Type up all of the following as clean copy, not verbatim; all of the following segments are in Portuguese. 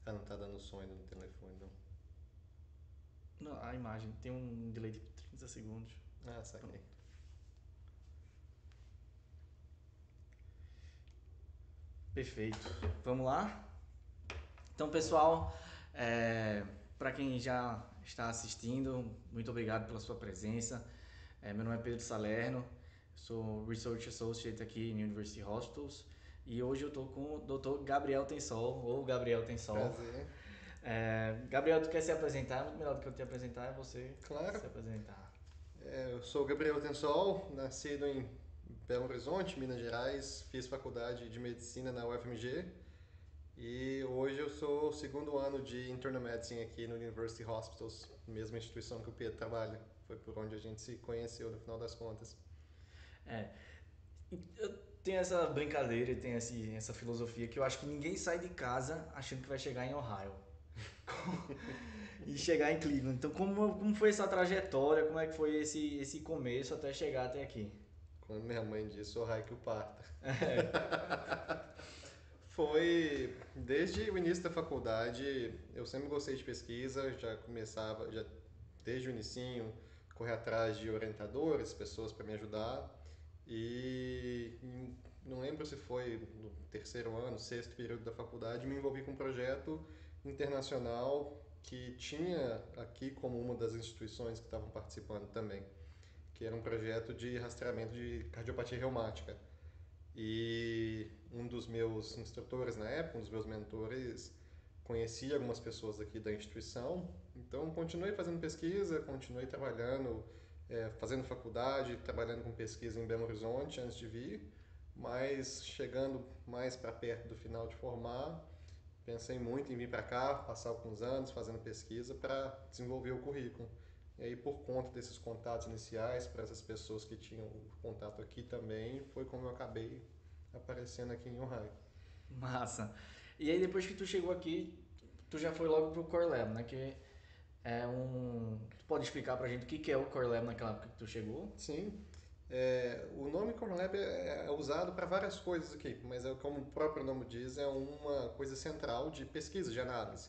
Ah, não tá dando som ainda no telefone, não. Não, a imagem tem um delay de 30 segundos. Ah, Pronto. saquei. Perfeito. Vamos lá? Então, Vamos. pessoal, para quem já está assistindo, muito obrigado pela sua presença. Meu nome é Pedro Salerno, sou Research Associate aqui em University Hospitals e hoje eu estou com o Dr. Gabriel Tensol, ou Gabriel Tensol. Prazer. Gabriel, tu quer se apresentar? Muito melhor do que eu te apresentar é você Claro. se apresentar. Eu sou Gabriel Tensol, nascido em Belo Horizonte, Minas Gerais. Fiz faculdade de medicina na UFMG e hoje eu sou o segundo ano de Internal Medicine aqui no University Hospitals, mesma instituição que o Pedro trabalha. Foi por onde a gente se conheceu no final das contas. É, eu tenho essa brincadeira e tenho essa filosofia que eu acho que ninguém sai de casa achando que vai chegar em Ohio. E chegar em Cleveland. Então, como foi essa trajetória? Como é que foi esse começo até chegar até aqui? Quando minha mãe disse, o raio que o parta. É, Foi desde o início da faculdade, eu sempre gostei de pesquisa, já começava, já desde o inicinho, correr atrás de orientadores, pessoas para me ajudar. E não lembro se foi no terceiro ano, sexto período da faculdade, me envolvi com um projeto internacional que tinha aqui como uma das instituições que estavam participando também, que era um projeto de rastreamento de cardiopatia reumática. E um dos meus instrutores na época, um dos meus mentores, conhecia algumas pessoas aqui da instituição. Então, continuei fazendo pesquisa, continuei trabalhando, fazendo faculdade, trabalhando com pesquisa em Belo Horizonte antes de vir. Mas chegando mais para perto do final de formar, pensei muito em vir para cá, passar alguns anos fazendo pesquisa para desenvolver o currículo. E aí, por conta desses contatos iniciais, para essas pessoas que tinham o contato aqui também, foi como eu acabei aparecendo aqui em Ohio. massa. E aí depois que tu chegou aqui, tu já foi logo pro Core Lab, né? Que é um. Tu pode explicar pra gente o que é o Core Lab naquela época que tu chegou? Sim, o nome Core Lab é usado para várias coisas aqui, mas como o próprio nome diz, é uma coisa central de pesquisa, de análise.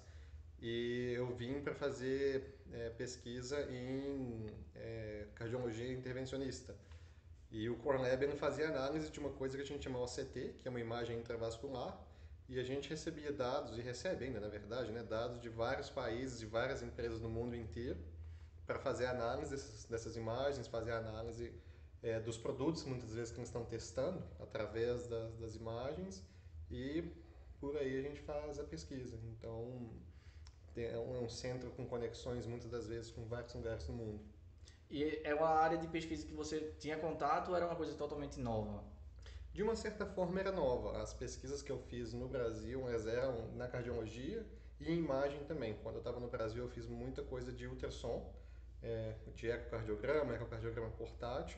E eu vim para fazer pesquisa em cardiologia intervencionista. E o Core Lab ele fazia análise de uma coisa que a gente chama OCT, que é uma imagem intravascular, e a gente recebia dados, e recebe ainda, na verdade, né, dados de vários países, de várias empresas no mundo inteiro, para fazer análise dessas imagens, fazer análise dos produtos, muitas vezes, que eles estão testando, através das imagens, e por aí a gente faz a pesquisa. Então, é um centro com conexões, muitas das vezes, com vários lugares do mundo. E é uma área de pesquisa que você tinha contato ou era uma coisa totalmente nova? De uma certa forma era nova. As pesquisas que eu fiz no Brasil elas eram na cardiologia e em imagem também. Quando eu estava no Brasil eu fiz muita coisa de ultrassom, de ecocardiograma portátil,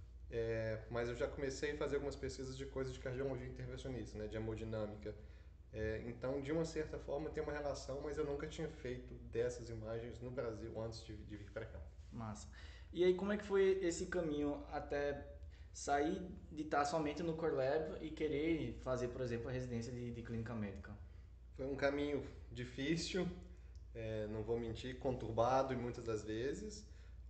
mas eu já comecei a fazer algumas pesquisas de coisas de cardiologia intervencionista, né, de hemodinâmica. Então, de uma certa forma, tem uma relação, mas eu nunca tinha feito dessas imagens no Brasil antes de vir para cá. Massa. E aí, como é que foi esse caminho até sair de estar somente no Core Lab e querer fazer, por exemplo, a residência de clínica médica? Foi um caminho difícil, não vou mentir, conturbado muitas das vezes,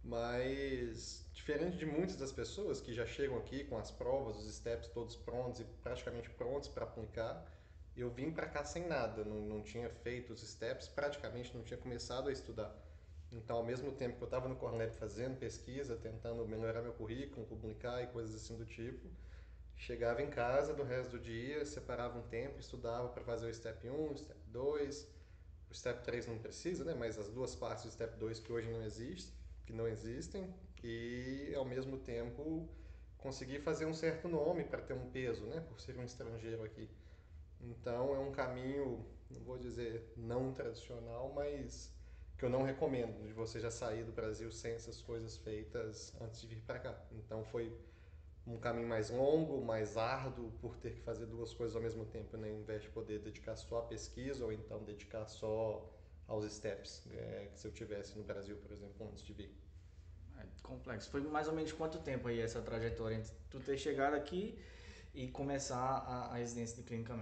mas diferente de muitas das pessoas que já chegam aqui com as provas, os steps todos prontos e praticamente prontos para aplicar, eu vim para cá sem nada, não tinha feito os steps, praticamente não tinha começado a estudar. Então, ao mesmo tempo que eu estava no Cornell fazendo pesquisa, tentando melhorar meu currículo, publicar e coisas assim do tipo, chegava em casa do resto do dia, separava um tempo, estudava para fazer o step 1, o step 2, o step 3 não precisa, né? Mas as duas partes do step 2 que hoje não existem, que não existem, e ao mesmo tempo conseguir fazer um certo nome para ter um peso, né? Por ser um estrangeiro aqui. Então é um caminho, não vou dizer não tradicional, mas que eu não recomendo de você já sair do Brasil sem essas coisas feitas antes de vir para cá. Então foi um caminho mais longo, mais árduo, por ter que fazer duas coisas ao mesmo tempo, né? Ao invés de poder dedicar só à pesquisa ou então dedicar só aos steps, que se eu tivesse no Brasil, por exemplo, antes de vir. É complexo. Foi mais ou menos quanto tempo aí essa trajetória entre tu ter chegado aqui e começar a residência de clínica médica?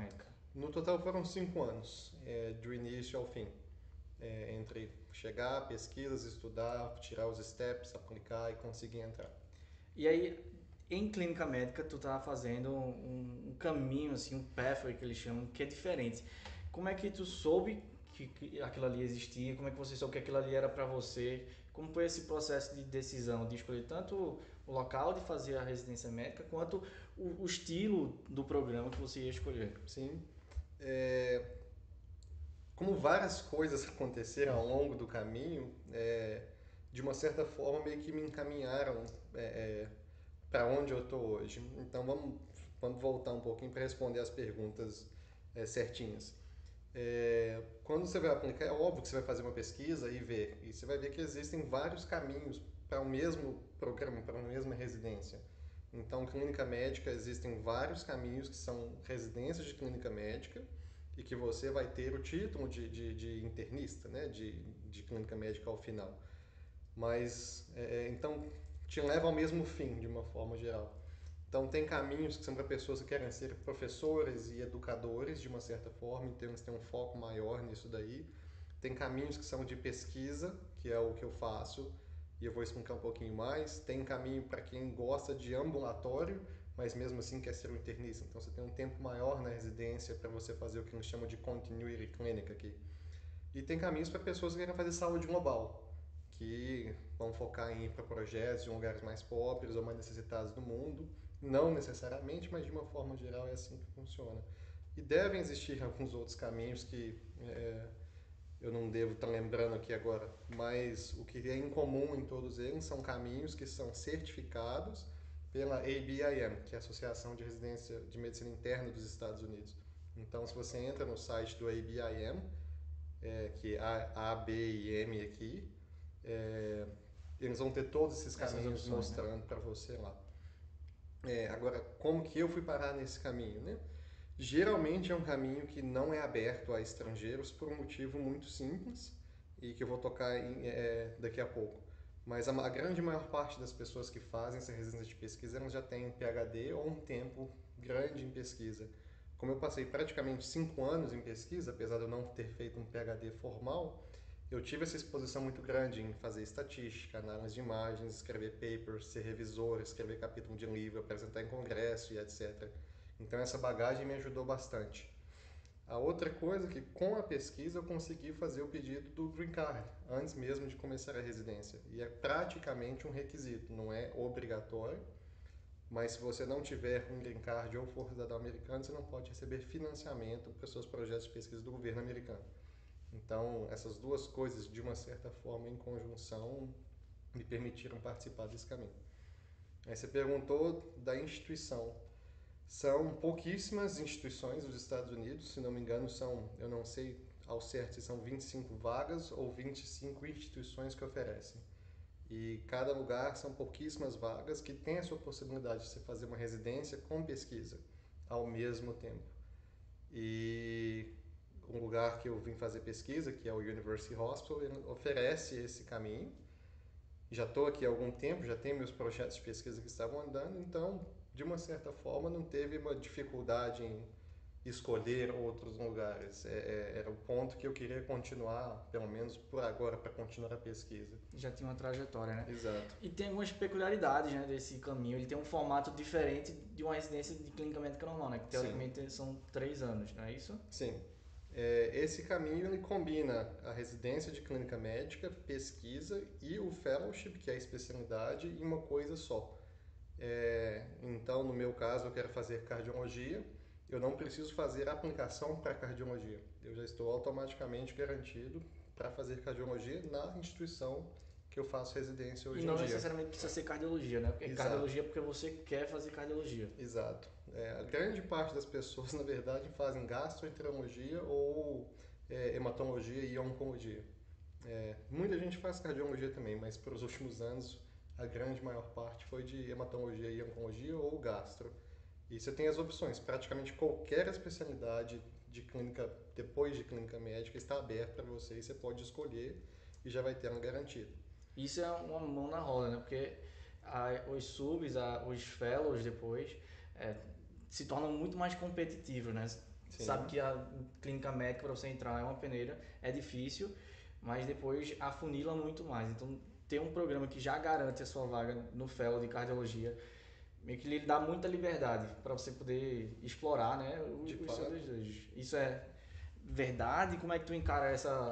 No total foram 5 anos, do início ao fim. Entre chegar, pesquisas, estudar, tirar os steps, aplicar e conseguir entrar. E aí, em clínica médica, tu tá fazendo um caminho, assim, um pathway que eles chamam, que é diferente. Como é que tu soube que aquilo ali existia? Como é que você soube que aquilo ali era para você? Como foi esse processo de decisão, de escolher tanto o local de fazer a residência médica, quanto o estilo do programa que você ia escolher? Sim. É, como várias coisas aconteceram ao longo do caminho, de uma certa forma meio que me encaminharam para onde eu estou hoje. Então vamos voltar um pouquinho para responder as perguntas certinhas. Quando você vai aplicar, é óbvio que você vai fazer uma pesquisa e ver, e você vai ver que existem vários caminhos para o mesmo programa, para a mesma residência. Então, clínica médica, existem vários caminhos que são residências de clínica médica e que você vai ter o título de internista, né, de clínica médica ao final. Mas, então, te leva ao mesmo fim, de uma forma geral. Então, tem caminhos que são para pessoas que querem ser professores e educadores, de uma certa forma, então eles têm um foco maior nisso daí. Tem caminhos que são de pesquisa, que é o que eu faço, e eu vou explicar um pouquinho mais. Tem caminho para quem gosta de ambulatório, mas mesmo assim quer ser um internista. Então, você tem um tempo maior na residência para você fazer o que eles chamam de continuity clinic aqui. E tem caminhos para pessoas que querem fazer saúde global, que vão focar em ir para projetos em lugares mais pobres ou mais necessitados do mundo. Não necessariamente, mas de uma forma geral é assim que funciona. E devem existir alguns outros caminhos que eu não devo estar lembrando aqui agora, mas o que é em comum em todos eles são caminhos que são certificados pela ABIM, que é a Associação de Residência de Medicina Interna dos Estados Unidos. Então, se você entra no site do ABIM, que é ABIM aqui, eles vão ter todos esses caminhos opções, mostrando, né, para você lá. Agora, como que eu fui parar nesse caminho, né? Geralmente é um caminho que não é aberto a estrangeiros por um motivo muito simples e que eu vou tocar daqui a pouco. Mas a grande maior parte das pessoas que fazem essa residência de pesquisa, elas já têm PhD ou um tempo grande em pesquisa. Como eu passei praticamente 5 anos em pesquisa, apesar de eu não ter feito um PhD formal, eu tive essa exposição muito grande em fazer estatística, análise de imagens, escrever papers, ser revisor, escrever capítulo de livro, apresentar em congresso e etc. Então essa bagagem me ajudou bastante. A outra coisa é que com a pesquisa eu consegui fazer o pedido do Green Card, antes mesmo de começar a residência. E é praticamente um requisito, não é obrigatório, mas se você não tiver um Green Card ou for cidadão americano, você não pode receber financiamento para os seus projetos de pesquisa do governo americano. Então, essas duas coisas, de uma certa forma, em conjunção, me permitiram participar desse caminho. Aí você perguntou da instituição. São pouquíssimas instituições dos Estados Unidos, se não me engano, eu não sei ao certo se são 25 vagas ou 25 instituições que oferecem. E cada lugar são pouquíssimas vagas que tem a sua possibilidade de você fazer uma residência com pesquisa ao mesmo tempo. E um lugar que eu vim fazer pesquisa, que é o University Hospital, ele oferece esse caminho. Já estou aqui há algum tempo, já tenho meus projetos de pesquisa que estavam andando, então, de uma certa forma, não teve uma dificuldade em escolher outros lugares. Era o ponto que eu queria continuar, pelo menos por agora, para continuar a pesquisa. Já tinha uma trajetória, né? Exato. E tem algumas peculiaridades, né, desse caminho. Ele tem um formato diferente de uma residência de clínica médica normal, né? Que teoricamente são 3 anos, não é isso? Sim. Esse caminho ele combina a residência de clínica médica, pesquisa e o fellowship, que é a especialidade, em uma coisa só. Então, no meu caso, eu quero fazer cardiologia, eu não preciso fazer aplicação para cardiologia. Eu já estou automaticamente garantido para fazer cardiologia na instituição que eu faço residência hoje em dia. E não necessariamente precisa ser cardiologia, né? Porque Exato. Cardiologia é porque você quer fazer cardiologia. Exato. A grande parte das pessoas, na verdade, fazem gastroenterologia ou hematologia e oncologia. Muita gente faz cardiologia também, mas para os últimos anos a grande maior parte foi de hematologia e oncologia ou gastro. E você tem as opções, praticamente qualquer especialidade de clínica, depois de clínica médica, está aberta para você e você pode escolher e já vai ter uma garantida. Isso é uma mão na roda, né? Porque os subs, os fellows depois se tornam muito mais competitivos, né? sabe Sim, que a clínica médica para você entrar é uma peneira, é difícil, mas depois afunila muito mais. Então, ter um programa que já garante a sua vaga no fellow de cardiologia, meio que lhe dá muita liberdade para você poder explorar, né, de os seus fato. desejos. Isso é verdade? Como é que tu encara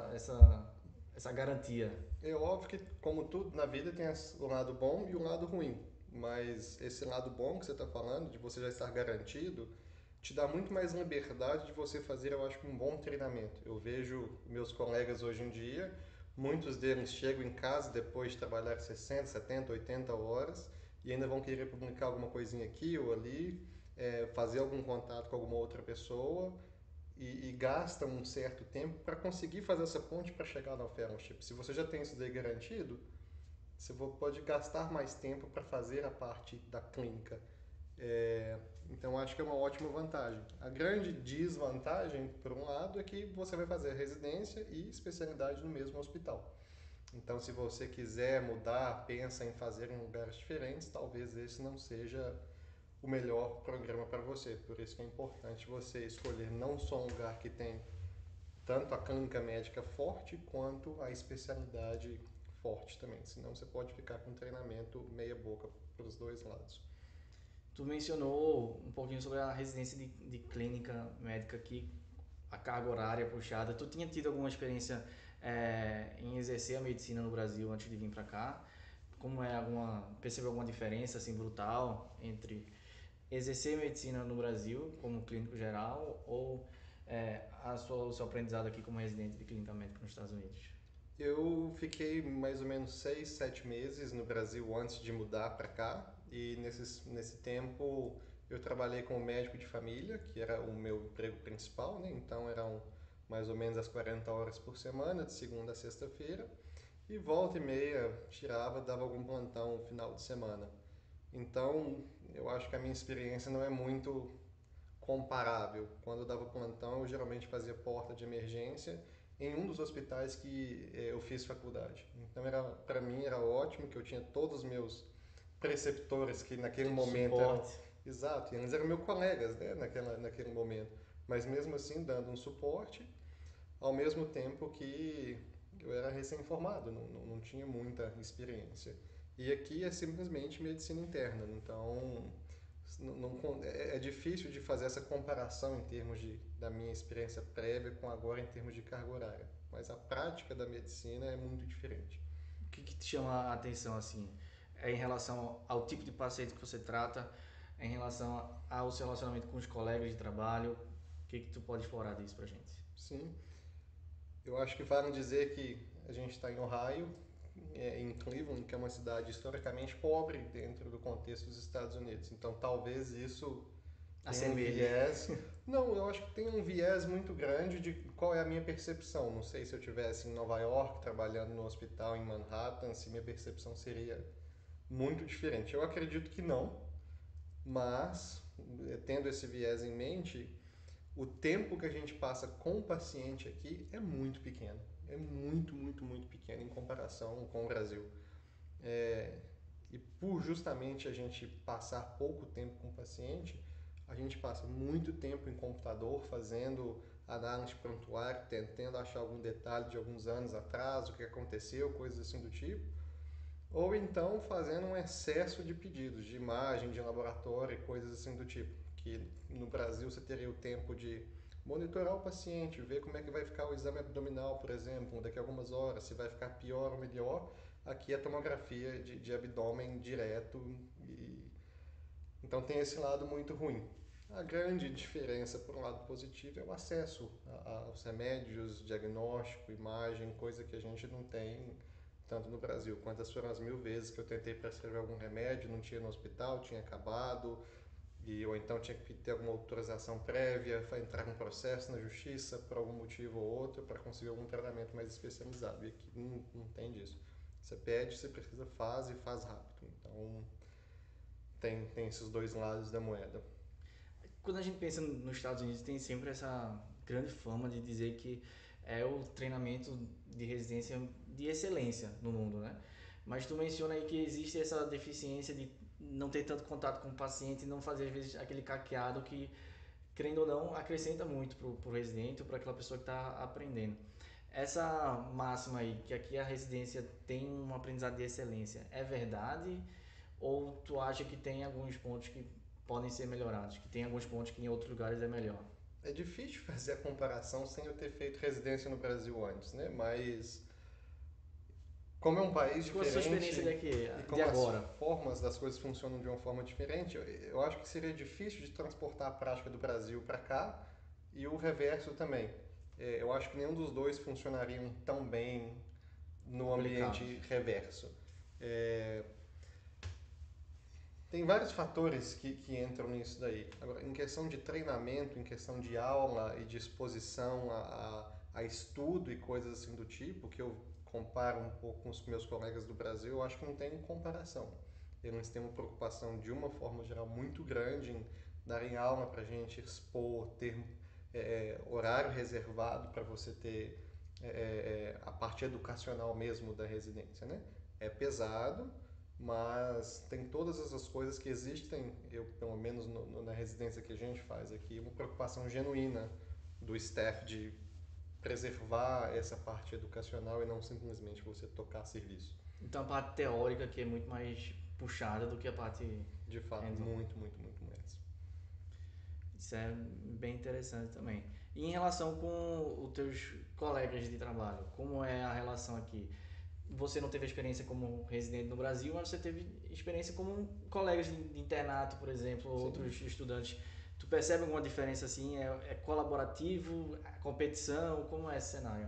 essa garantia? É óbvio que, como tudo na vida, tem o lado bom e o lado ruim. Mas esse lado bom que você está falando, de você já estar garantido, te dá muito mais liberdade de você fazer, eu acho, um bom treinamento. Eu vejo meus colegas hoje em dia, muitos deles chegam em casa depois de trabalhar 60, 70, 80 horas e ainda vão querer publicar alguma coisinha aqui ou ali, fazer algum contato com alguma outra pessoa e gasta um certo tempo para conseguir fazer essa ponte para chegar no fellowship. Se você já tem isso daí garantido, você pode gastar mais tempo para fazer a parte da clínica. É, então acho que é uma ótima vantagem. A grande desvantagem, por um lado, é que você vai fazer residência e especialidade no mesmo hospital. Então, se você quiser mudar, pensa em fazer em lugares diferentes, talvez esse não seja o melhor programa para você. Por isso que é importante você escolher não só um lugar que tem tanto a clínica médica forte quanto a especialidade forte também. Senão você pode ficar com treinamento meia boca para os dois lados. Tu mencionou um pouquinho sobre a residência de clínica médica aqui, a carga horária puxada. Tu tinha tido alguma experiência em exercer a medicina no Brasil antes de vir para cá? Como é percebeu alguma diferença assim brutal entre exercer medicina no Brasil como clínico geral ou o seu aprendizado aqui como residente de clínica médica nos Estados Unidos? Eu fiquei mais ou menos 6, 7 meses no Brasil antes de mudar para cá e nesse tempo eu trabalhei como médico de família, que era o meu emprego principal, né? Então eram mais ou menos as 40 horas por semana, de segunda a sexta-feira, e volta e meia tirava, dava algum plantão no final de semana. Então eu acho que a minha experiência não é muito comparável. Quando eu dava plantão, eu geralmente fazia porta de emergência em um dos hospitais que eu fiz faculdade. Então, para mim era ótimo que eu tinha todos os meus preceptores que naquele momento eram Suporte. exato, e eles eram meus colegas, né, naquele momento. Mas mesmo assim, dando um suporte, ao mesmo tempo que eu era recém-formado, não tinha muita experiência. E aqui é simplesmente medicina interna, então é difícil de fazer essa comparação em termos da minha experiência prévia com agora em termos de carga horária. Mas a prática da medicina é muito diferente. O que te chama a atenção assim? É em relação ao tipo de paciente que você trata, é em relação ao seu relacionamento com os colegas de trabalho? O que tu pode explorar disso pra gente? Sim, eu acho que vale dizer que a gente está em Ohio, em Cleveland, que é uma cidade historicamente pobre dentro do contexto dos Estados Unidos. Então, talvez isso tenha um Assemelhe. viés. Não, eu acho que tem um viés muito grande de qual é a minha percepção. Não sei se eu tivesse em Nova York trabalhando no hospital em Manhattan, se minha percepção seria muito diferente. Eu acredito que não, mas tendo esse viés em mente, o tempo que a gente passa com o paciente aqui é muito pequeno. É muito, muito, muito pequeno em comparação com o Brasil. É, e por justamente a gente passar pouco tempo com o paciente, a gente passa muito tempo em computador fazendo análise prontuário, tentando achar algum detalhe de alguns anos atrás, o que aconteceu, coisas assim do tipo. Ou então fazendo um excesso de pedidos de imagem, de laboratório e coisas assim do tipo. Que no Brasil você teria o tempo de monitorar o paciente, ver como é que vai ficar o exame abdominal, por exemplo, daqui a algumas horas, se vai ficar pior ou melhor. Aqui é a tomografia de abdômen direto e então tem esse lado muito ruim. A grande diferença, por um lado positivo, é o acesso aos remédios, diagnóstico, imagem, coisa que a gente não tem tanto no Brasil. Quantas foram as 1000 vezes que eu tentei prescrever algum remédio, não tinha no hospital, tinha acabado, ou então tinha que ter alguma autorização prévia, entrar com um processo na justiça por algum motivo ou outro para conseguir algum tratamento mais especializado. E aqui não tem disso. Você pede, você precisa, faz e faz rápido. Então tem esses dois lados da moeda. Quando a gente pensa nos Estados Unidos, tem sempre essa grande fama de dizer que é o treinamento de residência de excelência no mundo, né? Mas tu menciona aí que existe essa deficiência de não ter tanto contato com o paciente e não fazer, às vezes, aquele caqueado que querendo ou não, acrescenta muito pro residente ou para aquela pessoa que está aprendendo. Essa máxima aí, que aqui a residência tem um aprendizado de excelência, é verdade? Ou tu acha que tem alguns pontos que podem ser melhorados, que tem alguns pontos que em outros lugares é melhor? É difícil fazer a comparação sem eu ter feito residência no Brasil antes, né? Mas como é um país Com a sua experiência diferente e de como as agora. formas das coisas funcionam de uma forma diferente, eu acho que seria difícil de transportar a prática do Brasil para cá e o reverso também. Eu acho que nenhum dos dois funcionariam tão bem no Aplicados. ambiente reverso. É, Tem vários fatores que entram nisso daí. Agora, em questão de treinamento, em questão de aula e de exposição a estudo e coisas assim do tipo, que eu comparo um pouco com os meus colegas do Brasil, eu acho que não tem comparação. Eles têm uma preocupação, de uma forma geral, muito grande em darem aula para a gente expor, ter horário reservado para você ter a parte educacional mesmo da residência, né? É pesado, mas tem todas essas coisas que existem, eu pelo menos na residência que a gente faz aqui, uma preocupação genuína do staff de preservar essa parte educacional e não simplesmente você tocar serviço. Então a parte teórica que é muito mais puxada do que a parte De fato, hands-on. muito, muito, muito mais. Isso é bem interessante também. E em relação com os teus colegas de trabalho, como é a relação aqui? Você não teve experiência como residente no Brasil, mas você teve experiência como colegas de internato, por exemplo, ou Sim. outros estudantes. Tu percebe alguma diferença assim? É colaborativo? É competição? Como é esse cenário?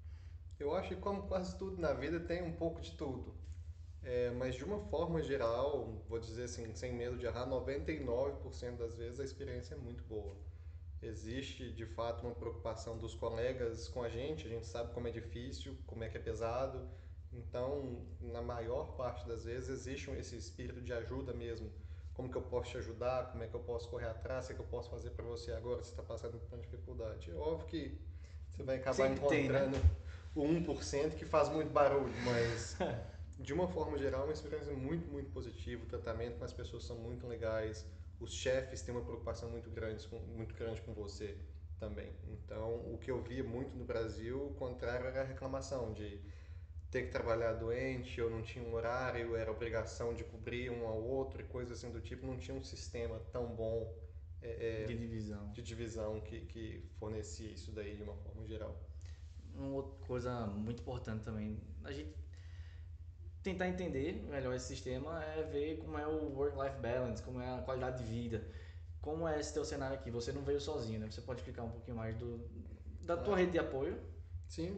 Eu acho que como quase tudo na vida tem um pouco de tudo. Mas de uma forma geral, vou dizer assim, sem medo de errar, 99% das vezes a experiência é muito boa. Existe de fato uma preocupação dos colegas com a gente sabe como é difícil, como é que é pesado. Então, na maior parte das vezes, existe esse espírito de ajuda mesmo. Como que eu posso te ajudar? Como é que eu posso correr atrás? O que eu posso fazer para você agora se está passando por uma dificuldade? É óbvio que você vai acabar Sempre tem, né? encontrando o 1% que faz muito barulho, mas de uma forma geral, é uma experiência muito, muito positiva. O tratamento com as pessoas são muito legais. Os chefes têm uma preocupação muito grande com você também. Então, o que eu via muito no Brasil, o contrário era a reclamação de ter que trabalhar doente, eu não tinha um horário, era obrigação de cobrir um ao outro e coisas assim do tipo. Não tinha um sistema tão bom De divisão. de divisão que fornecia isso daí de uma forma geral. Uma outra coisa muito importante também, a gente tentar entender melhor esse sistema é ver como é o work-life balance, como é a qualidade de vida. Como é esse teu cenário aqui? Você não veio sozinho, né? Você pode explicar um pouquinho mais da tua Claro. rede de apoio? Sim.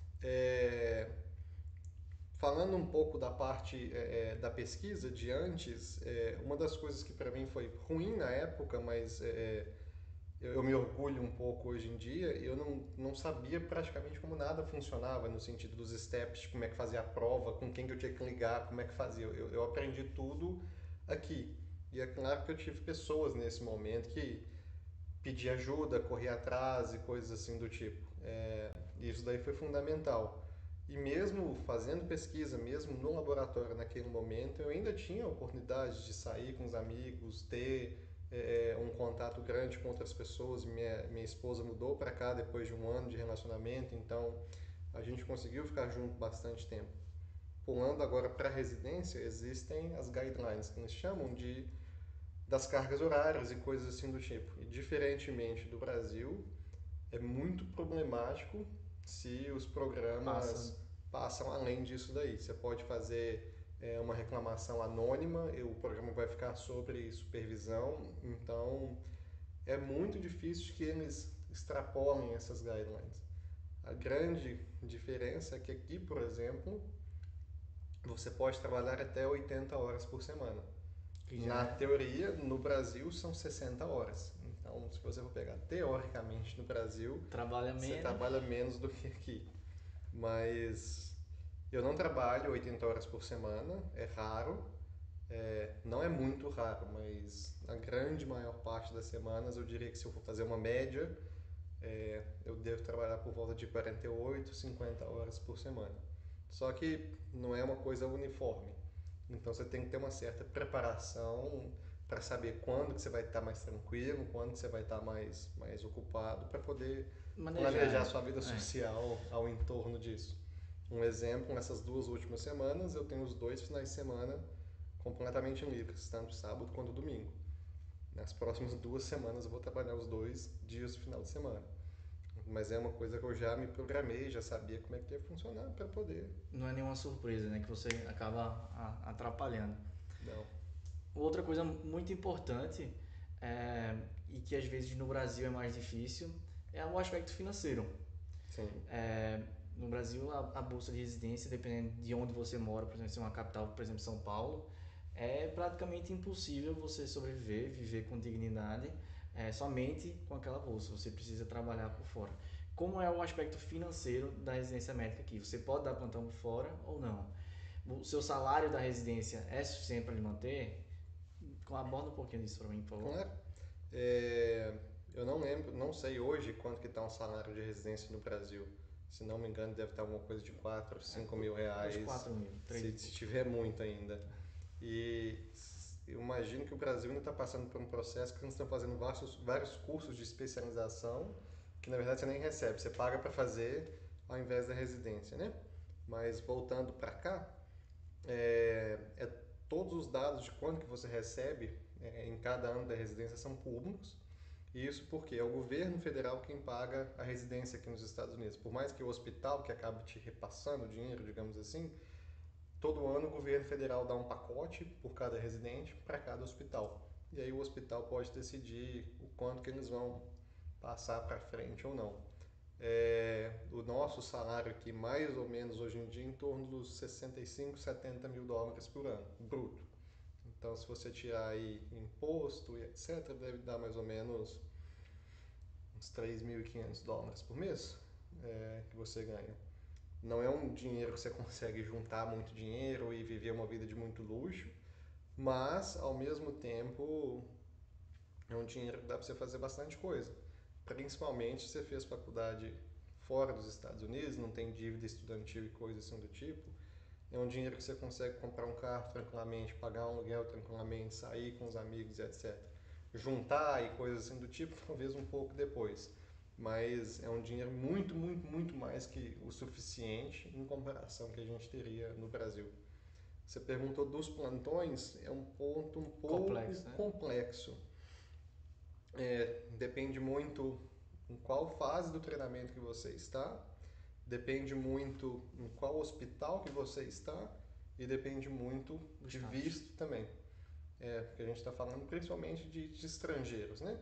É, Falando um pouco da parte da pesquisa de antes, uma das coisas que para mim foi ruim na época, mas eu me orgulho um pouco hoje em dia, eu não sabia praticamente como nada funcionava no sentido dos steps, de como é que fazia a prova, com quem que eu tinha que ligar, como é que fazia. Eu aprendi tudo aqui. E é claro que eu tive pessoas nesse momento que pedir ajuda, correr atrás e coisas assim do tipo. Isso daí foi fundamental. E mesmo fazendo pesquisa, mesmo no laboratório naquele momento, eu ainda tinha a oportunidade de sair com os amigos, ter um contato grande com outras pessoas. Minha esposa mudou para cá depois de um ano de relacionamento, então a gente conseguiu ficar junto bastante tempo. Pulando agora para a residência, existem as guidelines que eles chamam das cargas horárias e coisas assim do tipo. E diferentemente do Brasil, é muito problemático se os Passa. programas passam além disso daí. Você pode fazer uma reclamação anônima, e o programa vai ficar sobre supervisão, então é muito difícil que eles extrapolem essas guidelines. A grande diferença é que aqui, por exemplo, você pode trabalhar até 80 horas por semana. Que já Na é. teoria, no Brasil são 60 horas. Então, se você for pegar teoricamente no Brasil, Trabalha você menos. trabalha menos do que aqui. Mas eu não trabalho 80 horas por semana, é raro. Não é muito raro, mas na grande maior parte das semanas eu diria que se eu for fazer uma média, eu devo trabalhar por volta de 48, 50 horas por semana. Só que não é uma coisa uniforme. Então você tem que ter uma certa preparação para saber quando que você vai estar mais tranquilo, quando que você vai estar mais ocupado, para poder planejar sua vida social ao entorno disso. Um exemplo, nessas 2 últimas semanas, eu tenho os 2 finais de semana completamente livres, tanto sábado quanto domingo. Nas próximas 2 semanas eu vou trabalhar os 2 dias do final de semana. Mas é uma coisa que eu já me programei, já sabia como é que ia funcionar para poder. Não é nenhuma surpresa, né? Que você acaba atrapalhando. Não. Outra coisa muito importante, e que às vezes no Brasil é mais difícil, é o aspecto financeiro. Sim. No Brasil, a bolsa de residência, dependendo de onde você mora, por exemplo, se é uma capital, por exemplo, São Paulo, é praticamente impossível você sobreviver, viver com dignidade, somente com aquela bolsa. Você precisa trabalhar por fora. Como é o aspecto financeiro da residência médica aqui? Você pode dar plantão por fora ou não? O seu salário da residência é suficiente para lhe manter? Aborda um pouquinho disso para mim, por favor. Claro. Eu não lembro, não sei hoje quanto que está um salário de residência no Brasil. Se não me engano, deve estar alguma coisa de 4, 5 mil reais. Uns 4 mil, 3 se tiver muito ainda. E eu imagino que o Brasil ainda está passando por um processo que eles estão fazendo vários cursos de especialização que na verdade você nem recebe, você paga para fazer ao invés da residência, né? Mas voltando para cá, é todos os dados de quanto que você recebe em cada ano da residência são públicos. E isso porque é o governo federal quem paga a residência aqui nos Estados Unidos. Por mais que o hospital que acaba te repassando o dinheiro, digamos assim, todo ano o governo federal dá um pacote por cada residente para cada hospital. E aí o hospital pode decidir o quanto que eles vão passar para frente ou não. O nosso salário aqui, mais ou menos hoje em dia, em torno dos 65, 70 mil dólares por ano, bruto. Então, se você tirar aí imposto e etc., deve dar mais ou menos uns 3.500 dólares por mês que você ganha. Não é um dinheiro que você consegue juntar muito dinheiro e viver uma vida de muito luxo, mas, ao mesmo tempo, é um dinheiro que dá para você fazer bastante coisa. Principalmente se você fez faculdade fora dos Estados Unidos, não tem dívida estudantil e coisa assim do tipo. É um dinheiro que você consegue comprar um carro tranquilamente, pagar um aluguel tranquilamente, sair com os amigos e etc. Juntar e coisas assim do tipo, talvez um pouco depois. Mas é um dinheiro muito, muito, muito mais que o suficiente em comparação que a gente teria no Brasil. Você perguntou dos plantões, é um ponto um pouco complexo. Depende muito em qual fase do treinamento que você está, depende muito em qual hospital que você está e depende muito de visto também. Porque a gente está falando principalmente de estrangeiros, né?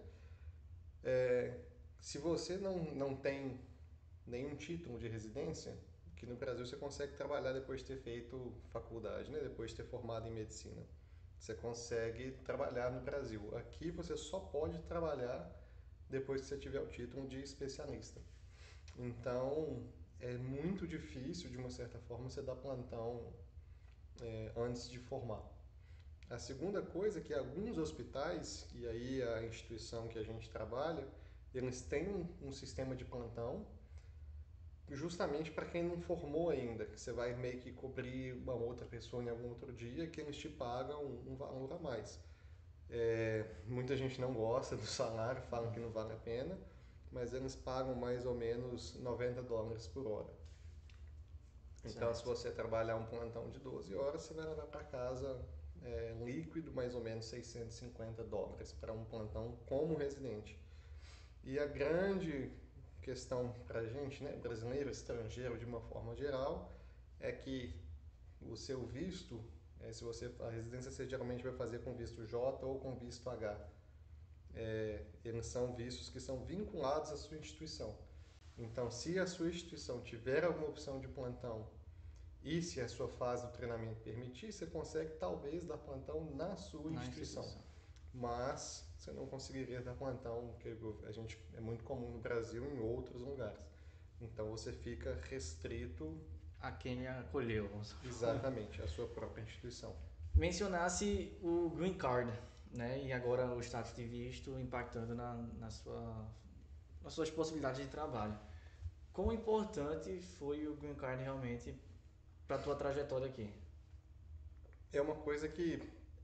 Se você não tem nenhum título de residência, que no Brasil você consegue trabalhar depois de ter feito faculdade, né? Depois de ter formado em medicina. Você consegue trabalhar no Brasil. Aqui você só pode trabalhar depois que você tiver o título de especialista. Então, é muito difícil, de uma certa forma, você dar plantão antes de formar. A segunda coisa é que alguns hospitais, e aí a instituição que a gente trabalha, eles têm um sistema de plantão justamente para quem não formou ainda, que você vai meio que cobrir uma outra pessoa em algum outro dia, que eles te pagam um valor a mais. Muita gente não gosta do salário, falam que não vale a pena, mas eles pagam mais ou menos 90 dólares por hora. Então, se você trabalhar um plantão de 12 horas, você vai levar para casa líquido mais ou menos 650 dólares para um plantão como residente. E a grande questão para a gente, né, brasileiro, estrangeiro de uma forma geral, é que o seu visto, se você a residência você geralmente vai fazer com visto J ou com visto H. Eles são vistos que são vinculados à sua instituição. Então, se a sua instituição tiver alguma opção de plantão e se a sua fase do treinamento permitir, você consegue talvez dar plantão na sua instituição. Mas você não conseguiria dar plantão, porque é muito comum no Brasil e em outros lugares. Então você fica restrito a quem acolheu. Exatamente, a sua própria instituição. Mencionasse o Green Card, né? E agora o status de visto impactando nas suas possibilidades de trabalho. Quão importante foi o Green Card realmente para a tua trajetória aqui? É uma coisa que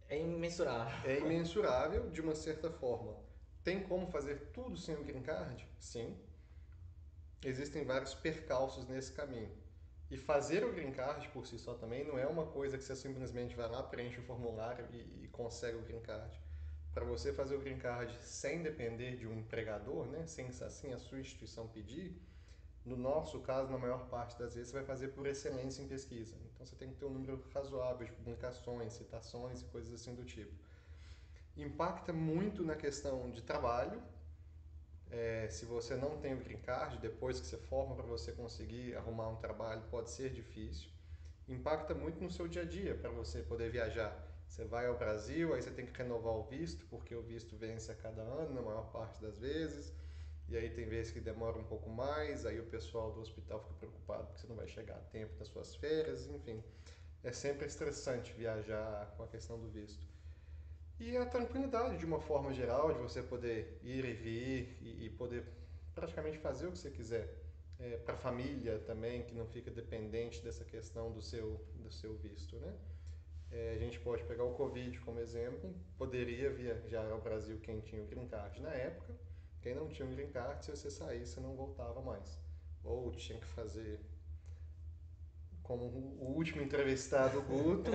É imensurável. É imensurável de uma certa forma. Tem como fazer tudo sem o green card? Sim. Existem vários percalços nesse caminho. E fazer o green card por si só também não é uma coisa que você simplesmente vai lá, preenche o formulário e consegue o green card. Para você fazer o green card sem depender de um empregador, né, sem assim a sua instituição pedir, no nosso caso, na maior parte das vezes, você vai fazer por excelência em pesquisa. Então você tem que ter um número razoável de publicações, citações e coisas assim do tipo. Impacta muito na questão de trabalho. Se você não tem o green card, depois que você forma para você conseguir arrumar um trabalho, pode ser difícil. Impacta muito no seu dia a dia para você poder viajar. Você vai ao Brasil, aí você tem que renovar o visto, porque o visto vence a cada ano, na maior parte das vezes. E aí tem vezes que demora um pouco mais, aí o pessoal do hospital fica preocupado porque você não vai chegar a tempo das suas férias, enfim. É sempre estressante viajar com a questão do visto. E a tranquilidade, de uma forma geral, de você poder ir e vir e poder praticamente fazer o que você quiser. Para a família também, que não fica dependente dessa questão do seu visto, né? A gente pode pegar o Covid como exemplo, poderia viajar ao Brasil quem tinha o green card na época, quem não tinha o green card, se você saísse, não voltava mais. Ou tinha que fazer como o último entrevistado, o Guto,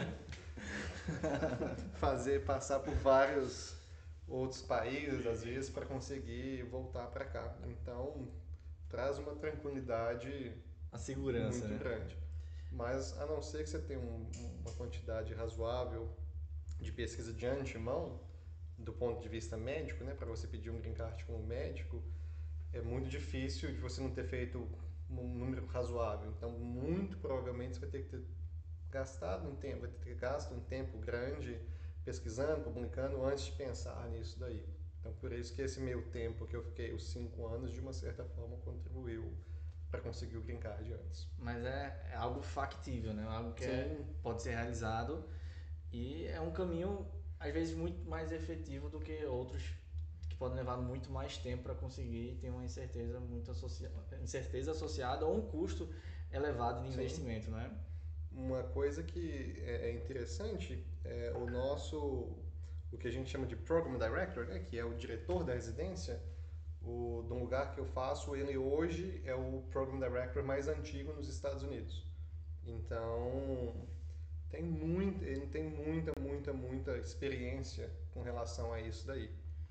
passar por vários outros países, às vezes, para conseguir voltar para cá. Então, traz uma tranquilidade A segurança, muito né? grande. Mas, a não ser que você tenha uma quantidade razoável de pesquisa de antemão, do ponto de vista médico, né, para você pedir um green card como médico, é muito difícil de você não ter feito um número razoável. Então, muito provavelmente você vai ter que ter gastado um tempo, vai ter que gasto um tempo grande pesquisando, publicando, antes de pensar nisso daí. Então, por isso que esse meio tempo que eu fiquei, os 5 anos, de uma certa forma, contribuiu para conseguir o green card antes. Mas é algo factível, né? Algo que Sim. pode ser realizado e é um caminho, às vezes, muito mais efetivo do que outros que podem levar muito mais tempo para conseguir e tem uma incerteza incerteza associada ou um custo elevado de investimento, não é? Uma coisa que é interessante é o que a gente chama de Program Director, né, que é o diretor da residência, do lugar que eu faço, ele hoje é o Program Director mais antigo nos Estados Unidos. Então, ele tem muita experiência com relação a isso daí.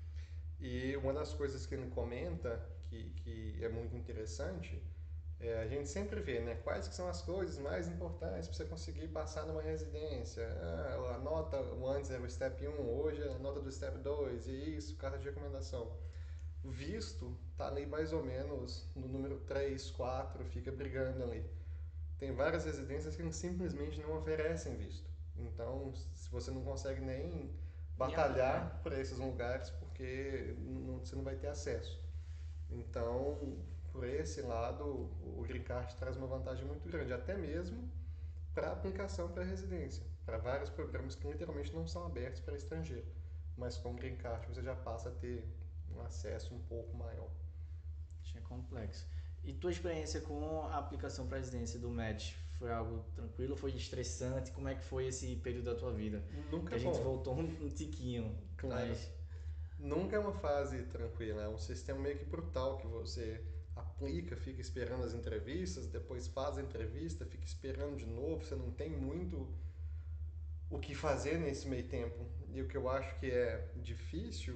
E uma das coisas que ele comenta, que é muito interessante, a gente sempre vê, né, quais que são as coisas mais importantes para você conseguir passar numa residência. A nota, antes era o Step 1, hoje é a nota do Step 2, e isso, carta de recomendação. O visto está ali mais ou menos no número 3, 4, fica brigando ali. Tem várias residências que simplesmente não oferecem visto. Então, se você não consegue nem batalhar por esses lugares, porque você não vai ter acesso. Então, por esse lado, o Green Card traz uma vantagem muito grande, até mesmo para aplicação para residência, para vários programas que literalmente não são abertos para estrangeiro. Mas com o Green Card você já passa a ter um acesso um pouco maior. É complexo. E tua experiência com a aplicação para residência do MED foi algo tranquilo? Foi estressante? Como é que foi esse período da tua vida? Nunca Que é a gente bom. voltou um tiquinho, Claro. mas Nunca é uma fase tranquila, é um sistema meio que brutal que você aplica, fica esperando as entrevistas, depois faz a entrevista, fica esperando de novo, você não tem muito o que fazer nesse meio tempo. E o que eu acho que é difícil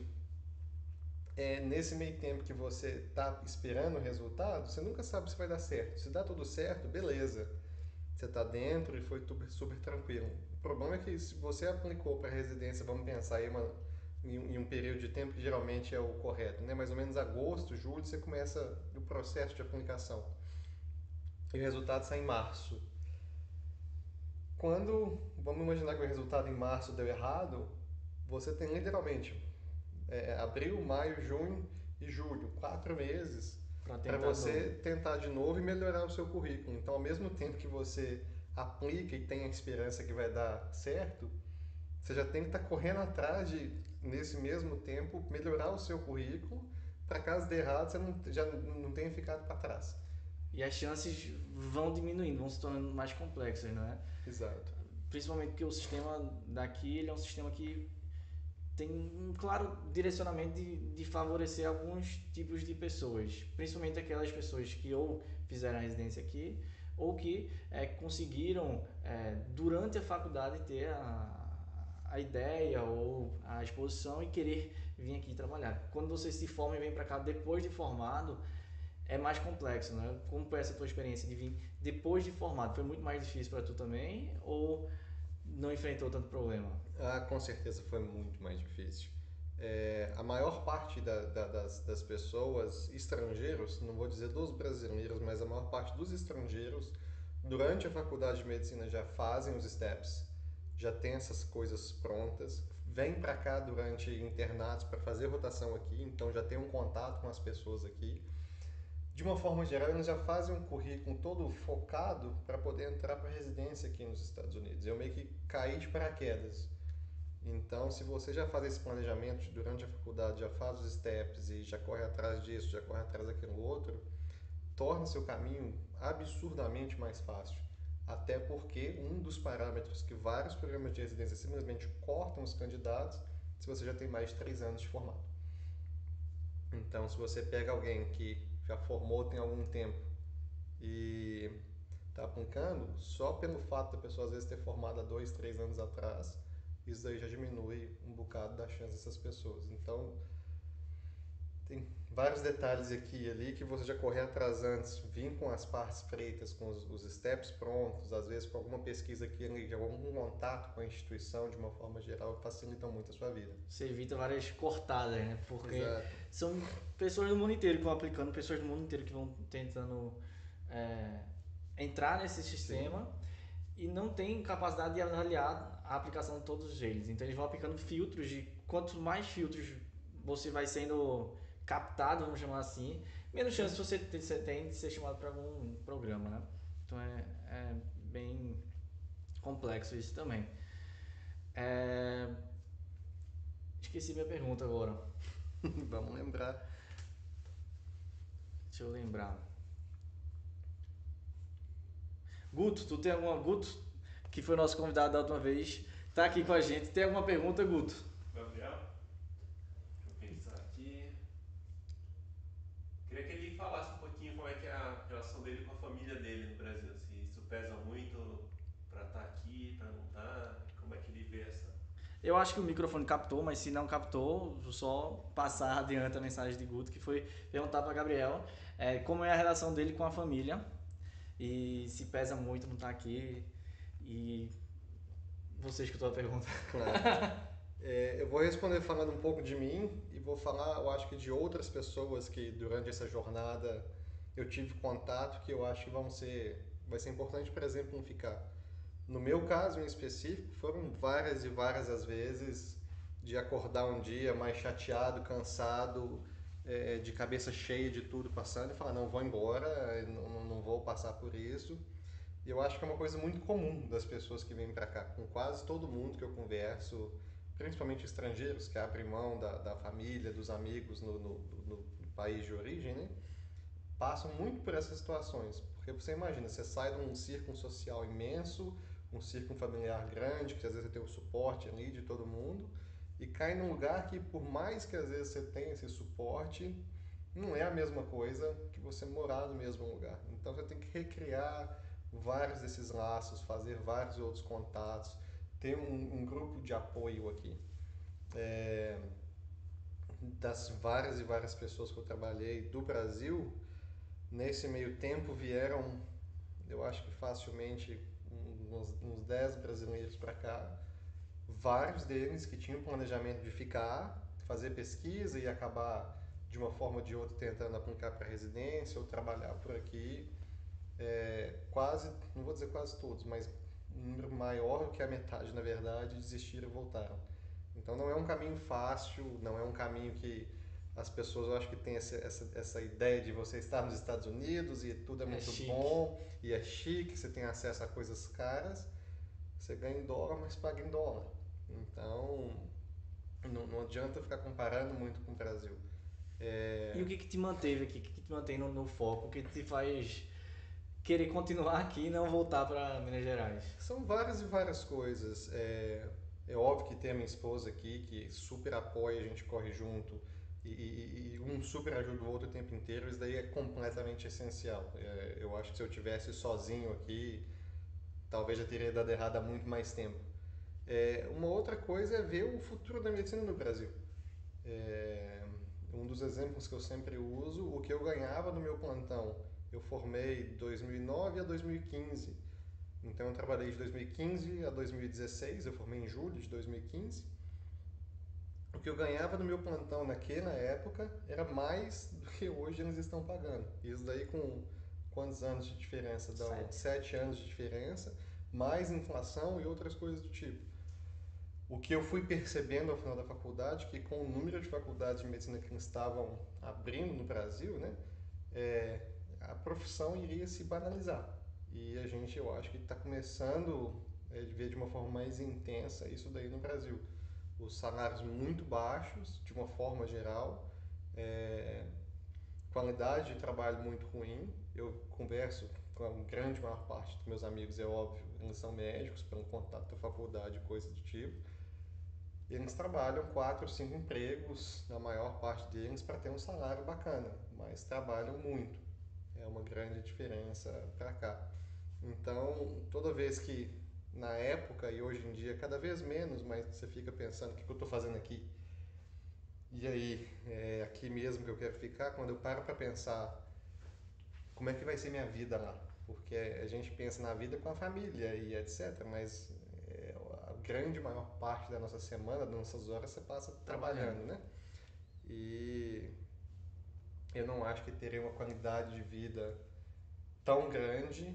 é nesse meio tempo que você está esperando o resultado, você nunca sabe se vai dar certo. Se dá tudo certo, beleza. Você está dentro e foi super tranquilo. O problema é que se você aplicou para residência, vamos pensar aí em um período de tempo que geralmente é o correto, né? Mais ou menos agosto, julho, você começa o processo de aplicação. E o resultado sai em março. Vamos imaginar que o resultado em março deu errado, você tem literalmente abril, maio, junho e julho, 4 meses para você tentar de novo e melhorar o seu currículo. Então, ao mesmo tempo que você aplica e tem a esperança que vai dar certo, você já tem que estar correndo atrás de, nesse mesmo tempo, melhorar o seu currículo para caso dê errado, você já não tenha ficado para trás. e as chances vão diminuindo, vão se tornando mais complexas, não é? Exato. principalmente porque o sistema daqui ele é um sistema que tem um claro direcionamento de favorecer alguns tipos de pessoas, principalmente aquelas pessoas que ou fizeram a residência aqui ou que conseguiram durante a faculdade ter a ideia ou a exposição e querer vir aqui trabalhar. Quando você se forma e vem para cá depois de formado, é mais complexo, né? Como foi essa tua experiência de vir depois de formado? Foi muito mais difícil para tu também ou não enfrentou tanto problema? Ah, com certeza foi muito mais difícil. A maior parte das pessoas, estrangeiros, não vou dizer dos brasileiros, mas a maior parte dos estrangeiros, durante a faculdade de medicina já fazem os steps, já tem essas coisas prontas, vem para cá durante internatos para fazer rotação aqui, então já tem um contato com as pessoas aqui. De uma forma geral, eles já fazem um currículo todo focado para poder entrar para residência aqui nos Estados Unidos. Eu meio que caí de paraquedas. Então, se você já faz esse planejamento durante a faculdade, já faz os steps e já corre atrás disso, já corre atrás daquilo outro, torna seu caminho absurdamente mais fácil. Até porque um dos parâmetros que vários programas de residência simplesmente cortam os candidatos se você já tem mais de 3 anos de formado. Então, se você pega alguém que já formou tem algum tempo e está aplicando, só pelo fato da pessoa às vezes ter formado há 2, 3 anos atrás, isso daí já diminui um bocado da chance dessas pessoas. Então, tem vários detalhes aqui e ali que você já correr atrás antes, vir com as partes feitas, com os steps prontos, às vezes com alguma pesquisa aqui ali, algum contato com a instituição de uma forma geral, facilitam muito a sua vida. Você evita várias cortadas, né? Porque Exato. são pessoas do mundo inteiro que vão aplicando, pessoas do mundo inteiro que vão tentando é, entrar nesse sistema. Sim. E não tem capacidade de avaliar a aplicação de todos eles. Então eles vão aplicando filtros de quanto mais filtros você vai sendo captado, vamos chamar assim, menos chance você tem de ser chamado para algum programa, né? Então é bem complexo isso também. Esqueci minha pergunta agora. Vamos lembrar. Deixa eu lembrar. Guto, tu tem alguma... Guto, que foi nosso convidado da última vez, tá aqui com a gente. Tem alguma pergunta, Guto? Gabriel? Deixa eu pensar aqui. Queria que ele falasse um pouquinho como é que é a relação dele com a família dele no Brasil. Se isso pesa muito pra estar aqui, pra não estar, como é que ele vê essa... Eu acho que o microfone captou, mas se não captou, vou só passar adiante a mensagem de Guto, que foi perguntar para Gabriel como é a relação dele com a família e se pesa muito não estar aqui. E você escutou a pergunta. Claro. Eu vou responder falando um pouco de mim e vou falar, eu acho que de outras pessoas que durante essa jornada eu tive contato que eu acho que vai ser importante para exemplificar. No meu caso em específico, foram várias e várias as vezes de acordar um dia mais chateado, cansado, de cabeça cheia de tudo passando e falar, não, vou embora, não vou passar por isso. E eu acho que é uma coisa muito comum das pessoas que vêm para cá. Com quase todo mundo que eu converso, principalmente estrangeiros que abrem mão da família, dos amigos no país de origem, né? Passam muito por essas situações. Porque você imagina, você sai de um círculo social imenso, um círculo familiar grande, que às vezes você tem o suporte ali de todo mundo, e cai num lugar que, por mais que às vezes você tenha esse suporte, não é a mesma coisa que você morar no mesmo lugar. Então você tem que recriar vários desses laços, fazer vários outros contatos, ter um grupo de apoio aqui. Das várias e várias pessoas que eu trabalhei do Brasil, nesse meio tempo vieram, eu acho que facilmente, uns 10 brasileiros para cá. Vários deles que tinham planejamento de ficar, fazer pesquisa e acabar de uma forma ou de outra tentando aplicar para residência ou trabalhar por aqui. Quase, não vou dizer quase todos, mas um número maior que a metade, na verdade, desistiram e voltaram. Então não é um caminho fácil, não é um caminho que as pessoas, eu acho que têm essa ideia de você estar nos Estados Unidos e tudo é muito bom e é chique, você tem acesso a coisas caras, você ganha em dólar, mas paga em dólar. Então não adianta ficar comparando muito com o Brasil. E o que te manteve aqui? O que te mantém no foco? O que te faz querer continuar aqui e não voltar para Minas Gerais? São várias e várias coisas. É óbvio que tem a minha esposa aqui, que super apoia, a gente corre junto e um super ajuda o outro o tempo inteiro. Isso daí é completamente essencial. Eu acho que se eu tivesse sozinho aqui, talvez já teria dado errado há muito mais tempo. Uma outra coisa é ver o futuro da medicina no Brasil. Um dos exemplos que eu sempre uso, o que eu ganhava no meu plantão, eu formei de 2009 a 2015. Então eu trabalhei de 2015 a 2016, eu formei em julho de 2015. O que eu ganhava no meu plantão naquela época era mais do que hoje eles estão pagando. Isso daí com quantos anos de diferença? Dão 7 anos de diferença, mais inflação e outras coisas do tipo. O que eu fui percebendo ao final da faculdade, que com o número de faculdades de medicina que estavam abrindo no Brasil, né, a profissão iria se banalizar. E a gente, eu acho que está começando a ver de uma forma mais intensa isso daí no Brasil. Os salários muito baixos, de uma forma geral, qualidade de trabalho muito ruim. Eu converso com a grande maior parte dos meus amigos, é óbvio, eles são médicos, pelo contato da faculdade, coisa do tipo. E eles trabalham 4, 5 empregos, na maior parte deles, para ter um salário bacana, mas trabalham muito. É uma grande diferença para cá. Então, toda vez que, na época e hoje em dia, cada vez menos, mas você fica pensando, o que eu estou fazendo aqui? E aí, é aqui mesmo que eu quero ficar? Quando eu paro para pensar, como é que vai ser minha vida lá? Porque a gente pensa na vida com a família e etc, mas a grande maior parte da nossa semana, das nossas horas, você passa trabalhando, né? E eu não acho que teria uma qualidade de vida tão grande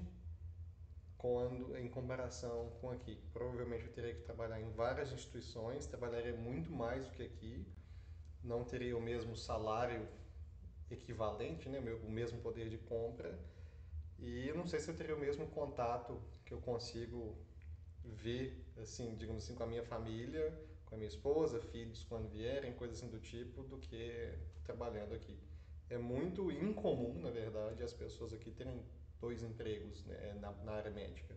quando em comparação com aqui. Provavelmente eu teria que trabalhar em várias instituições, trabalharia muito mais do que aqui, não teria o mesmo salário equivalente, né? O mesmo poder de compra, e eu não sei se eu teria o mesmo contato que eu consigo ver, assim, digamos assim, com a minha família, com a minha esposa, filhos quando vierem, coisas assim do tipo, do que trabalhando aqui. É muito incomum, na verdade, as pessoas aqui terem 2 empregos, né, na área médica.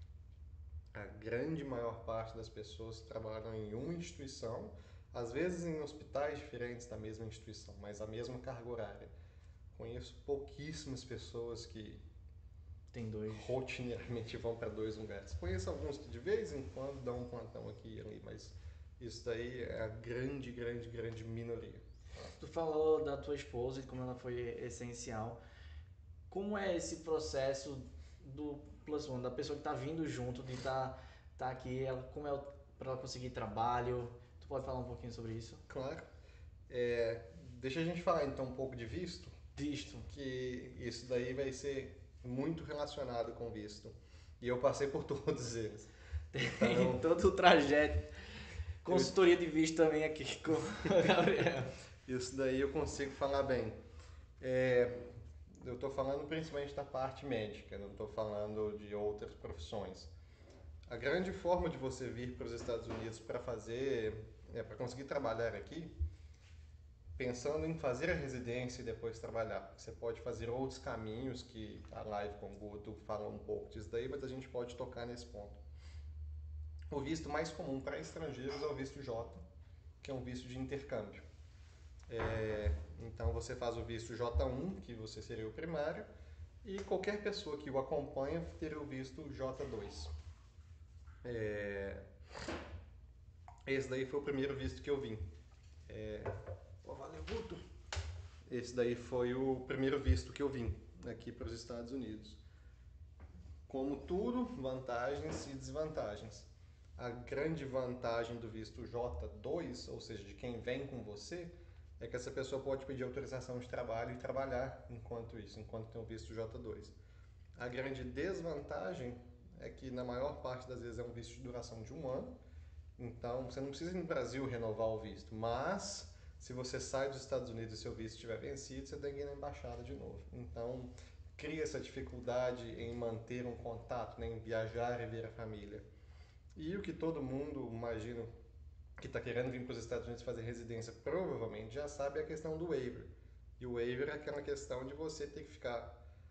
A grande maior parte das pessoas trabalham em uma instituição, às vezes em hospitais diferentes da mesma instituição, mas a mesma carga horária. Conheço pouquíssimas pessoas que Tem 2. rotineiramente vão para 2 lugares. Conheço alguns que de vez em quando dão um plantão aqui e ali, mas isso daí é a grande, grande, grande minoria. Tu falou da tua esposa e como ela foi essencial. Como é esse processo do Plus One, da pessoa que está vindo junto, de tá aqui, como é para ela conseguir trabalho? Tu pode falar um pouquinho sobre isso? Claro. Deixa a gente falar então um pouco de visto. Visto. Que isso daí vai ser muito relacionado com visto. E eu passei por todos eles. Tem todo o trajeto. Consultoria de visto também aqui com o Gabriel. Isso daí eu consigo falar bem. Eu estou falando principalmente da parte médica, não estou falando de outras profissões. A grande forma de você vir para os Estados Unidos para para conseguir trabalhar aqui, pensando em fazer a residência e depois trabalhar. Você pode fazer outros caminhos que a live com o Guto fala um pouco disso daí, mas a gente pode tocar nesse ponto. O visto mais comum para estrangeiros é o visto J, que é um visto de intercâmbio. Então você faz o visto J1, que você seria o primário, e qualquer pessoa que o acompanha teria o visto J2. Esse daí foi o primeiro visto que eu vim. Valeu, Guto! Esse daí foi o primeiro visto que eu vim aqui para os Estados Unidos. Como tudo, vantagens e desvantagens. A grande vantagem do visto J2, ou seja, de quem vem com você, é que essa pessoa pode pedir autorização de trabalho e trabalhar enquanto tem o visto J2. A grande desvantagem é que na maior parte das vezes é um visto de duração de 1 ano, então você não precisa ir no Brasil renovar o visto, mas se você sai dos Estados Unidos e seu visto estiver vencido, você tem que ir na embaixada de novo. Então cria essa dificuldade em manter um contato, né, em viajar e ver a família. E o que todo mundo, imagino, que está querendo vir para os Estados Unidos fazer residência, provavelmente já sabe a questão do waiver. E o waiver é aquela questão de você ter que ficar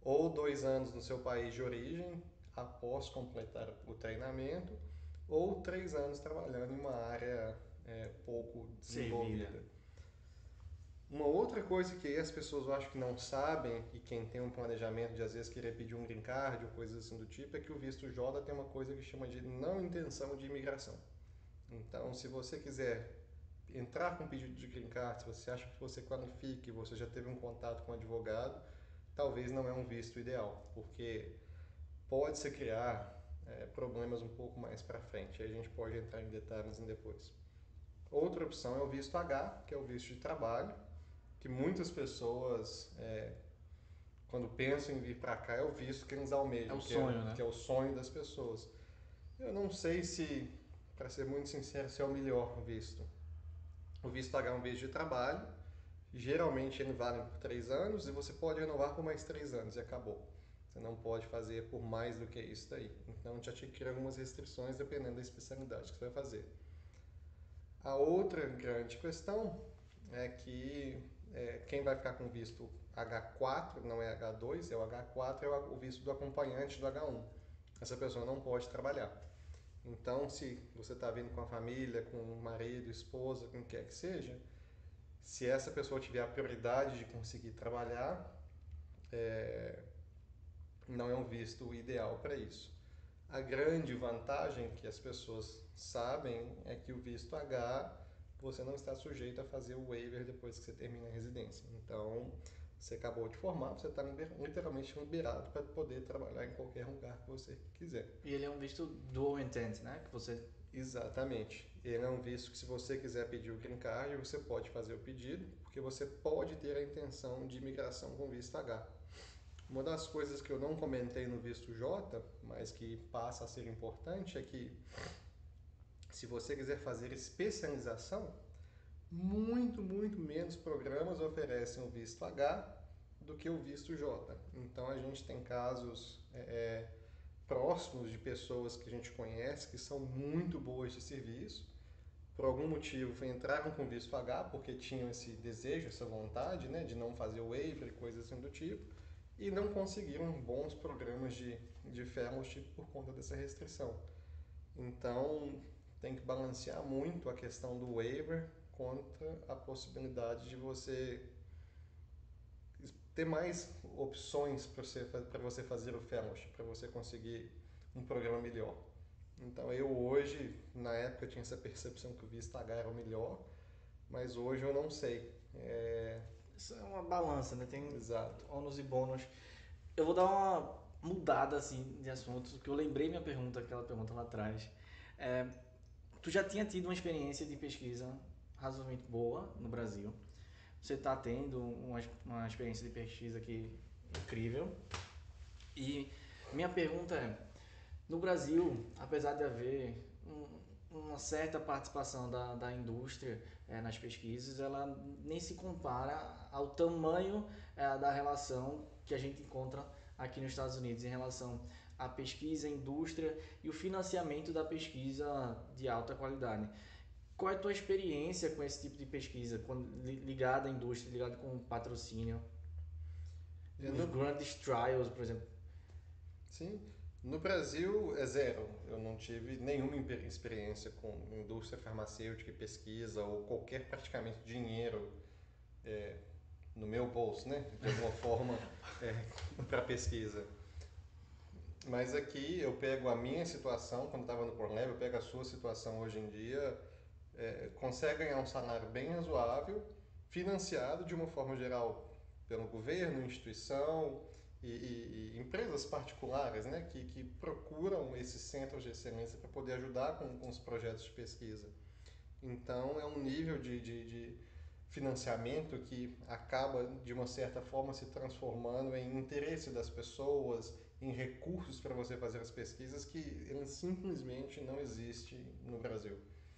ou 2 anos no seu país de origem, após completar o treinamento, ou 3 anos trabalhando em uma área pouco Servida. desenvolvida. Uma outra coisa que as pessoas eu acho que não sabem, e quem tem um planejamento de às vezes querer pedir um green card ou coisas assim do tipo, é que o visto J tem uma coisa que chama de não intenção de imigração. Então, se você quiser entrar com pedido de green card, se você acha que você qualifique, você já teve um contato com um advogado, talvez não é um visto ideal, porque pode se criar problemas um pouco mais para frente. Aí a gente pode entrar em detalhes depois. Outra opção é o visto H, que é o visto de trabalho, que muitas pessoas, quando pensam em vir para cá, é o visto que eles almejam, É o sonho, né? que é o sonho das pessoas. Eu não sei se, para ser muito sincero, se é o melhor visto. O visto H é um visto de trabalho, geralmente ele vale por 3 anos e você pode renovar por mais 3 anos e acabou. Você não pode fazer por mais do que isso daí. Então já te cria algumas restrições dependendo da especialidade que você vai fazer. A outra grande questão é que quem vai ficar com visto H4, não é H2, é o H4, é o visto do acompanhante do H1. Essa pessoa não pode trabalhar. Então, se você está vindo com a família, com o marido, esposa, com quem quer que seja, se essa pessoa tiver a prioridade de conseguir trabalhar, não é um visto ideal para isso. A grande vantagem que as pessoas sabem é que o visto H você não está sujeito a fazer o waiver depois que você termina a residência. Então, você acabou de formar, você está literalmente liberado para poder trabalhar em qualquer lugar que você quiser. E ele é um visto dual intent, né? Que você... Exatamente. Ele é um visto que se você quiser pedir o green card, você pode fazer o pedido, porque você pode ter a intenção de imigração com visto H. Uma das coisas que eu não comentei no visto J, mas que passa a ser importante, é que se você quiser fazer especialização, muito menos programas oferecem o visto H do que o visto J. Então a gente tem casos próximos de pessoas que a gente conhece que são muito boas de serviço, por algum motivo entraram com visto H porque tinham esse desejo, essa vontade, né, de não fazer o waiver e coisas assim do tipo, e não conseguiram bons programas de fellowship por conta dessa restrição. Então, tem que balancear muito a questão do waiver contra a possibilidade de você ter mais opções para você fazer o fellowship, para você conseguir um programa melhor. Então, eu hoje, na época, eu tinha essa percepção que o visto H era o melhor, mas hoje eu não sei. Isso é uma balança, né? Tem Exato. ônus e bônus. Eu vou dar uma mudada, assim, de assunto, porque eu lembrei minha pergunta, aquela pergunta lá atrás. Tu já tinha tido uma experiência de pesquisa razoavelmente boa no Brasil. Você está tendo uma experiência de pesquisa aqui incrível. E minha pergunta é, no Brasil, apesar de haver uma certa participação da indústria nas pesquisas, ela nem se compara ao tamanho da relação que a gente encontra aqui nos Estados Unidos em relação à pesquisa, à indústria e o financiamento da pesquisa de alta qualidade. Qual é a tua experiência com esse tipo de pesquisa, ligada à indústria, ligada com patrocínio? Os grandes trials, por exemplo. Sim. No Brasil é zero. Eu não tive nenhuma experiência com indústria farmacêutica e pesquisa ou qualquer praticamente dinheiro no meu bolso, né? De alguma forma, para pesquisa. Mas aqui eu pego a minha situação quando estava no Cornell, eu pego a sua situação hoje em dia, consegue ganhar um salário bem razoável, financiado de uma forma geral pelo governo, instituição e empresas particulares, né, que procuram esses centros de excelência para poder ajudar com os projetos de pesquisa. Então é um nível de financiamento que acaba de uma certa forma se transformando em interesse das pessoas, em recursos para você fazer as pesquisas que ele simplesmente não existe no Brasil.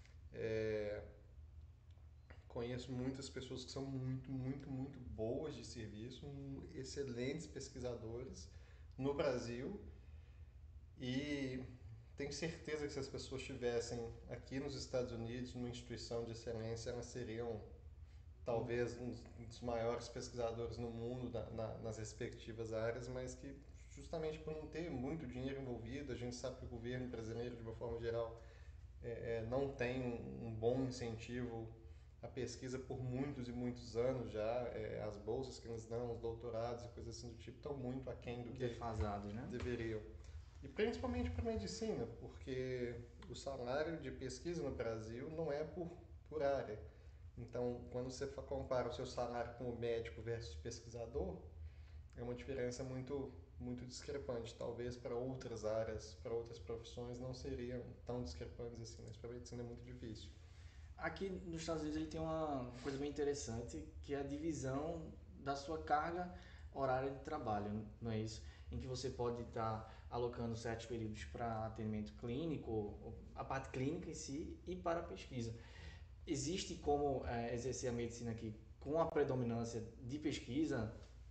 Conheço muitas pessoas que são muito boas de serviço, excelentes pesquisadores no Brasil e tenho certeza que se as pessoas estivessem aqui nos Estados Unidos, numa instituição de excelência, elas seriam talvez um dos maiores pesquisadores no mundo nas respectivas áreas, mas que justamente por não ter muito dinheiro envolvido, a gente sabe que o governo brasileiro, de uma forma geral, não tem um bom incentivo à pesquisa por muitos e muitos anos já. As bolsas que eles dão, os doutorados e coisas assim do tipo estão muito aquém do que Defasados, né? deveriam. E principalmente para a medicina, porque o salário de pesquisa no Brasil não é por área. Então, quando você compara o seu salário como médico versus pesquisador, é uma diferença muito discrepante. Talvez para outras áreas, para outras profissões, não seriam tão discrepantes assim, mas para a medicina é muito difícil. Aqui nos Estados Unidos ele tem uma coisa bem interessante, que é a divisão da sua carga horária de trabalho, não é isso? Em que você pode estar alocando certos períodos para atendimento clínico, a parte clínica em si, e para a pesquisa. Existe como exercer a medicina aqui com a predominância de pesquisa?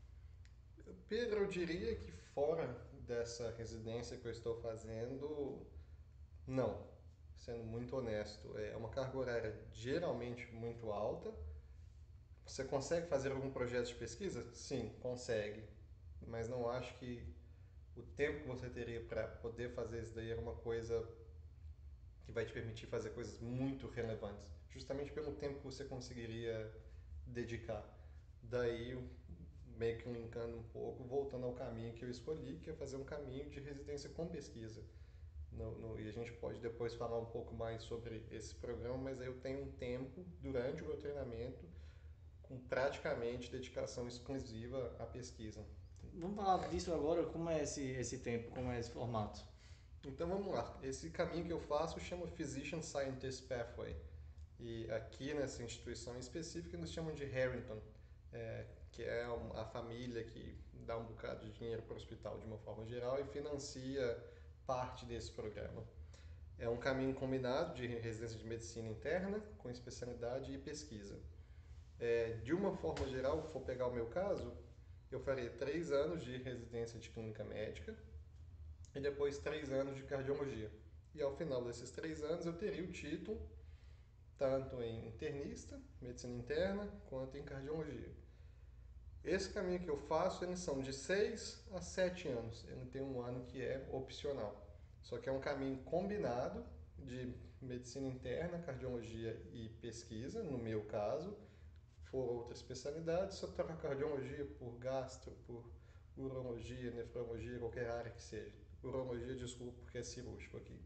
Pedro, eu diria que fora dessa residência que eu estou fazendo, não. Sendo muito honesto, é uma carga horária geralmente muito alta. Você consegue fazer algum projeto de pesquisa? Sim, consegue. Mas não acho que o tempo que você teria para poder fazer isso daí era uma coisa que vai te permitir fazer coisas muito relevantes. Justamente pelo tempo que você conseguiria dedicar. Daí, meio que linkando um pouco, voltando ao caminho que eu escolhi, que é fazer um caminho de residência com pesquisa. E a gente pode depois falar um pouco mais sobre esse programa, mas aí eu tenho um tempo durante o meu treinamento com praticamente dedicação exclusiva à pesquisa. Vamos falar disso agora, como é esse tempo, como é esse formato? Então vamos lá, esse caminho que eu faço chama Physician Scientist Pathway. E aqui nessa instituição específica eles chamam de Harrington, que é a família que dá um bocado de dinheiro para o hospital de uma forma geral e financia parte desse programa. É um caminho combinado de residência de medicina interna com especialidade e pesquisa. De uma forma geral, se for pegar o meu caso, eu farei 3 anos de residência de clínica médica e depois 3 anos de cardiologia. E ao final desses 3 anos eu teria o título tanto em internista, medicina interna, quanto em cardiologia. Esse caminho que eu faço, eles são de 6 a 7 anos. Ele tem um ano que é opcional. Só que é um caminho combinado de medicina interna, cardiologia e pesquisa, no meu caso. For outra especialidade, só troca cardiologia por gastro, por urologia, nefrologia, qualquer área que seja. Urologia, desculpa, porque é cirúrgico aqui.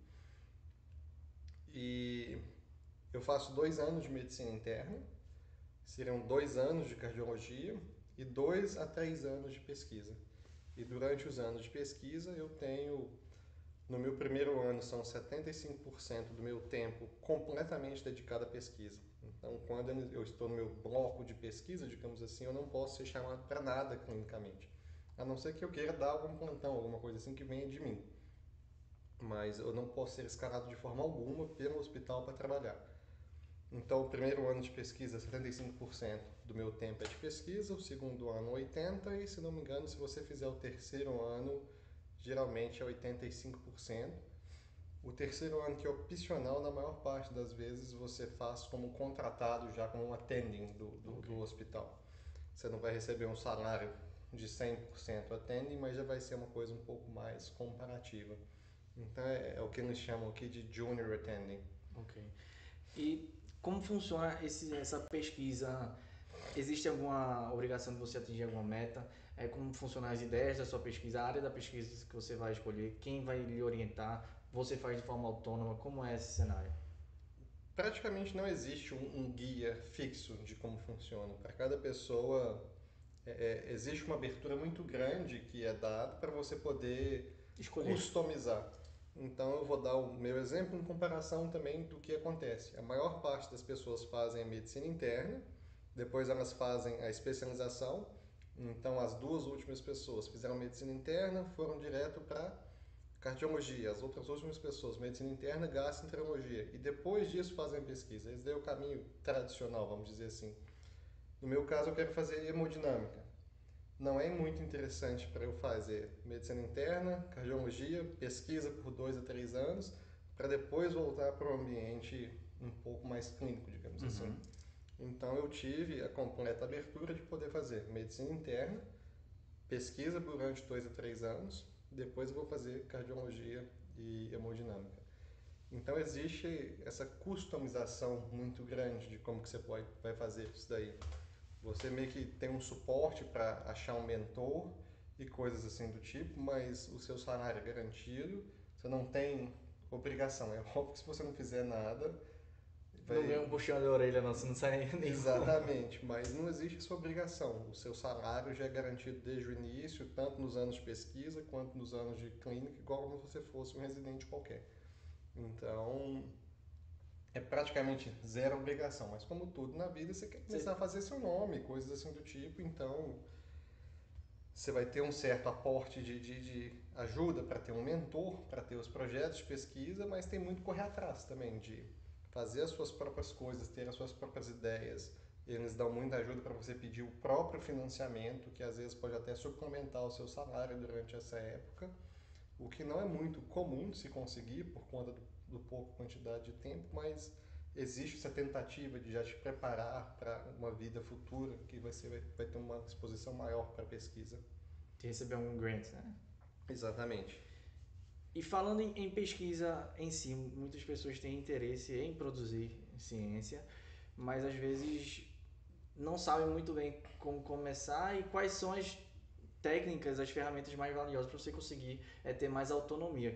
E eu faço 2 anos de medicina interna, serão 2 anos de cardiologia e 2 a 3 anos de pesquisa. E durante os anos de pesquisa eu tenho, no meu primeiro ano são 75% do meu tempo completamente dedicado à pesquisa. Então quando eu estou no meu bloco de pesquisa, digamos assim, eu não posso ser chamado para nada clinicamente. A não ser que eu queira dar algum plantão, alguma coisa assim que venha de mim. Mas eu não posso ser escalado de forma alguma pelo hospital para trabalhar. Então, o primeiro ano de pesquisa, 75% do meu tempo é de pesquisa, o segundo ano 80% e, se não me engano, se você fizer o terceiro ano, geralmente é 85%. O terceiro ano, que é opcional, na maior parte das vezes você faz como contratado já como um attending do hospital. Você não vai receber um salário de 100% attending, mas já vai ser uma coisa um pouco mais comparativa. Então é o que eles chamam aqui de junior attending. Ok. E como funciona essa pesquisa? Existe alguma obrigação de você atingir alguma meta? Como funcionam as ideias da sua pesquisa, a área da pesquisa que você vai escolher, quem vai lhe orientar? Você faz de forma autônoma? Como é esse cenário? Praticamente não existe um guia fixo de como funciona. Para cada pessoa existe uma abertura muito grande que é dada para você poder Escolher. customizar. Então eu vou dar o meu exemplo em comparação também do que acontece. A maior parte das pessoas fazem a medicina interna, depois elas fazem a especialização. Então as 2 últimas pessoas fizeram medicina interna, foram direto para cardiologia. As outras últimas pessoas, medicina interna, gastroenterologia. E depois disso fazem pesquisa. Esse daí é o caminho tradicional, vamos dizer assim. No meu caso, eu quero fazer hemodinâmica. Não é muito interessante para eu fazer medicina interna, cardiologia, pesquisa por 2 a 3 anos, para depois voltar para o ambiente um pouco mais clínico, digamos assim. Então eu tive a completa abertura de poder fazer medicina interna, pesquisa durante 2 a 3 anos, depois eu vou fazer cardiologia e hemodinâmica. Então existe essa customização muito grande de como que você vai fazer isso daí. Você meio que tem um suporte para achar um mentor e coisas assim do tipo, mas o seu salário é garantido, você não tem obrigação. É óbvio que se você não fizer nada, Não vem um puxão de orelha, não, você não sai nem Exatamente, mas não existe essa obrigação. O seu salário já é garantido desde o início, tanto nos anos de pesquisa quanto nos anos de clínica, igual como se você fosse um residente qualquer. Então, é praticamente zero obrigação, mas como tudo na vida, você quer começar a fazer seu nome, coisas assim do tipo, então você vai ter um certo aporte de ajuda para ter um mentor, para ter os projetos de pesquisa, mas tem muito correr atrás também de fazer as suas próprias coisas, ter as suas próprias ideias. Eles dão muita ajuda para você pedir o próprio financiamento, que às vezes pode até suplementar o seu salário durante essa época, o que não é muito comum de se conseguir por conta do pouco quantidade de tempo, mas existe essa tentativa de já te preparar para uma vida futura, que você vai ter uma exposição maior para a pesquisa. de receber um grant, né? Exatamente. E falando em pesquisa em si, muitas pessoas têm interesse em produzir ciência, mas às vezes não sabem muito bem como começar e quais são as técnicas, as ferramentas mais valiosas para você conseguir ter mais autonomia.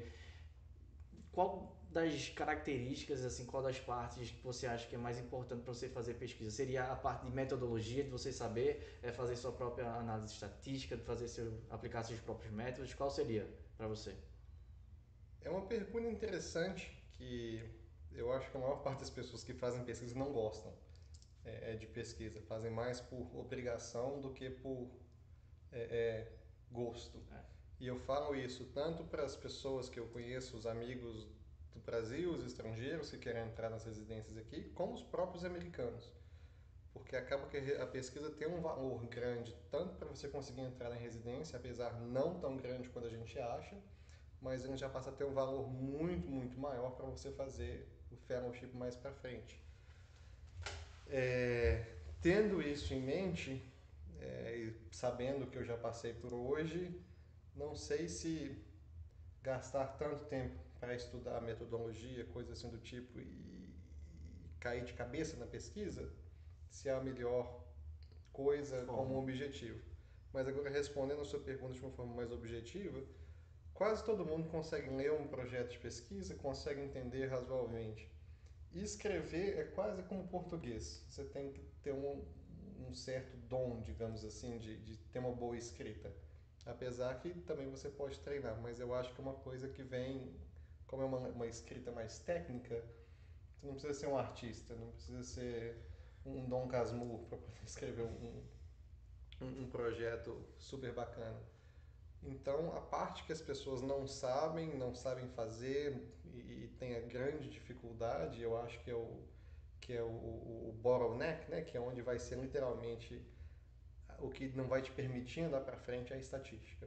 Qual das características, assim, qual das partes que você acha que é mais importante para você fazer pesquisa? Seria a parte de metodologia, de você saber fazer sua própria análise estatística, de aplicar seus próprios métodos? Qual seria para você? É uma pergunta interessante que eu acho que a maior parte das pessoas que fazem pesquisa não gostam de pesquisa, fazem mais por obrigação do que por gosto. E eu falo isso tanto para as pessoas que eu conheço, os amigos do Brasil, os estrangeiros que querem entrar nas residências aqui, como os próprios americanos. Porque acaba que a pesquisa tem um valor grande, tanto para você conseguir entrar na residência, apesar não tão grande quanto a gente acha, mas ele já passa a ter um valor muito, muito maior para você fazer o fellowship mais para frente. Tendo isso em mente, e sabendo que eu já passei por hoje, não sei se gastar tanto tempo para estudar metodologia, coisas assim do tipo, e cair de cabeça na pesquisa, se é a melhor coisa como objetivo. Mas agora, respondendo a sua pergunta de uma forma mais objetiva, quase todo mundo consegue ler um projeto de pesquisa, consegue entender razoavelmente. E escrever é quase como português. Você tem que ter um certo dom, digamos assim, de ter uma boa escrita. Apesar que também você pode treinar, mas eu acho que é uma coisa que vem, como é uma escrita mais técnica, você não precisa ser um artista, não precisa ser um Dom Casmurro para poder escrever um projeto super bacana. Então, a parte que as pessoas não sabem fazer e tem a grande dificuldade, eu acho que é o bottleneck, né? Que é onde vai ser literalmente o que não vai te permitir andar para frente é a estatística.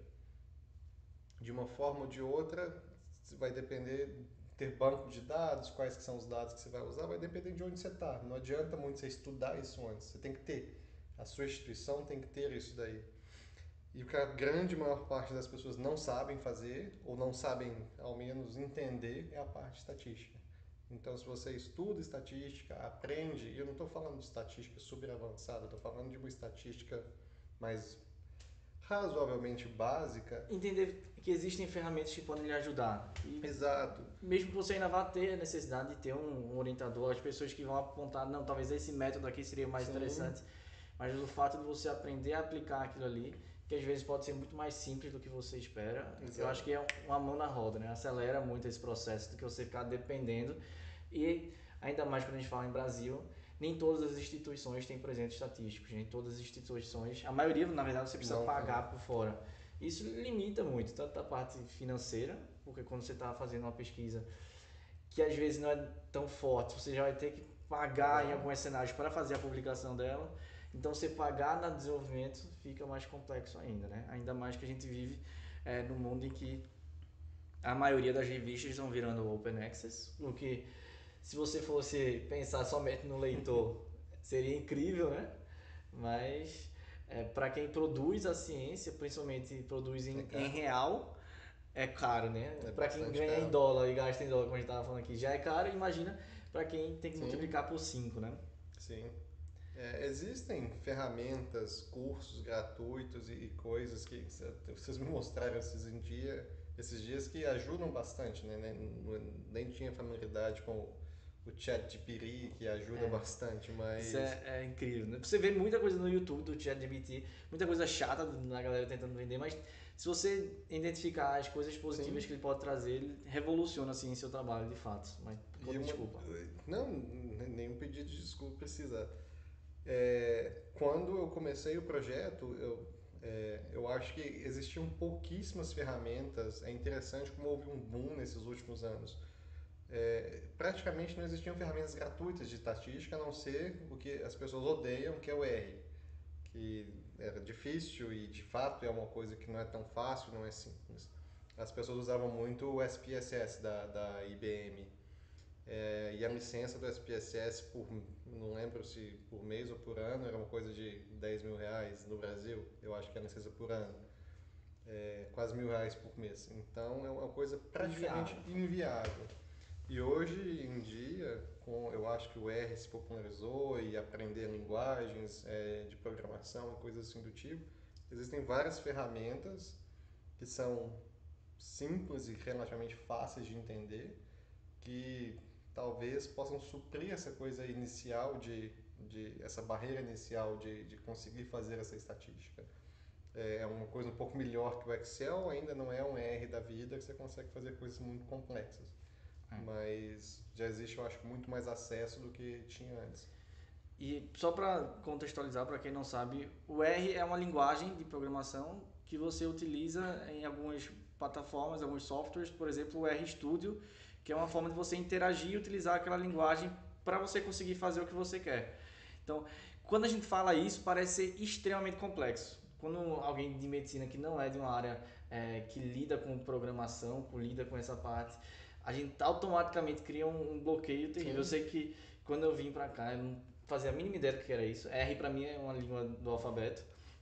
De uma forma ou de outra, vai depender ter banco de dados, quais que são os dados que você vai usar, vai depender de onde você está. Não adianta muito você estudar isso antes, você tem que ter. A sua instituição tem que ter isso daí. E o que a grande maior parte das pessoas não sabem fazer, ou não sabem, ao menos, entender, é a parte estatística. Então, se você estuda estatística, aprende, e eu não estou falando de estatística super avançada, estou falando de uma estatística mais razoavelmente básica. Entender que existem ferramentas que podem lhe ajudar. Exato. Mesmo que você ainda vá ter a necessidade de ter um orientador, as pessoas que vão apontar, não, talvez esse método aqui seria mais interessante, mas o fato de você aprender a aplicar aquilo ali, que às vezes pode ser muito mais simples do que você espera, Exato. eu acho que é uma mão na roda, né? Acelera muito esse processo do que você ficar dependendo. E ainda mais quando a gente fala em Brasil, nem todas as instituições têm presentes estatísticos, nem todas as instituições, a maioria, na verdade, você precisa pagar por fora. Isso limita muito, tanto a parte financeira, porque quando você está fazendo uma pesquisa que às vezes não é tão forte, você já vai ter que pagar em alguns cenários para fazer a publicação dela. Então, você pagar no desenvolvimento fica mais complexo ainda, né? Ainda mais que a gente vive num mundo em que a maioria das revistas estão virando open access, o que, se você fosse pensar somente no leitor, seria incrível, né? Mas para quem produz a ciência, principalmente produz em real, é caro, né? É Para quem bastante ganha em caro. dólar e gasta em dólar, como a gente estava falando aqui, já é caro, imagina para quem tem que Sim, multiplicar por 5, né? sim. Existem ferramentas, cursos gratuitos e coisas que vocês me mostraram esses dias que ajudam bastante, né? Nem tinha familiaridade com o ChatGPT, que ajuda É. bastante, Isso mas é incrível, né? Você vê muita coisa no YouTube do ChatGPT, muita coisa chata da galera tentando vender, mas se você identificar as coisas positivas sim. que ele pode trazer, ele revoluciona assim seu trabalho de fato. Mas E uma, desculpa. não, nenhum pedido de desculpa precisa. Quando eu comecei o projeto, eu acho que existiam pouquíssimas ferramentas. É interessante como houve um boom nesses últimos anos. Praticamente não existiam ferramentas gratuitas de estatística, a não ser o que as pessoas odeiam, que é o R, que era difícil e de fato é uma coisa que não é tão fácil, não é simples. As pessoas usavam muito o SPSS da IBM. E a licença do SPSS, não lembro se por mês ou por ano, era uma coisa de 10 mil reais no Brasil. Eu acho que é a licença por ano. Quase R$ 1.000 por mês. Então é uma coisa praticamente Inviável. inviável. E hoje em dia, eu acho que o R se popularizou e aprender linguagens de programação e coisas assim do tipo, existem várias ferramentas que são simples e relativamente fáceis de entender, que talvez possam suprir essa coisa inicial essa barreira inicial de conseguir fazer essa estatística. É uma coisa um pouco melhor que o Excel, ainda não é um R da vida que você consegue fazer coisas muito complexas. Mas já existe, eu acho, muito mais acesso do que tinha antes. E só para contextualizar, para quem não sabe, o R é uma linguagem de programação que você utiliza em algumas plataformas, alguns softwares, por exemplo, o RStudio, que é uma forma de você interagir e utilizar aquela linguagem para você conseguir fazer o que você quer. Então, quando a gente fala isso, parece ser extremamente complexo. Quando alguém de medicina que não é de uma área que lida com programação, que lida com essa parte, a gente automaticamente cria um bloqueio terrível. Eu Sim. sei que quando eu vim para cá, eu não fazia a mínima ideia do que era isso. R para mim é uma língua do alfabeto.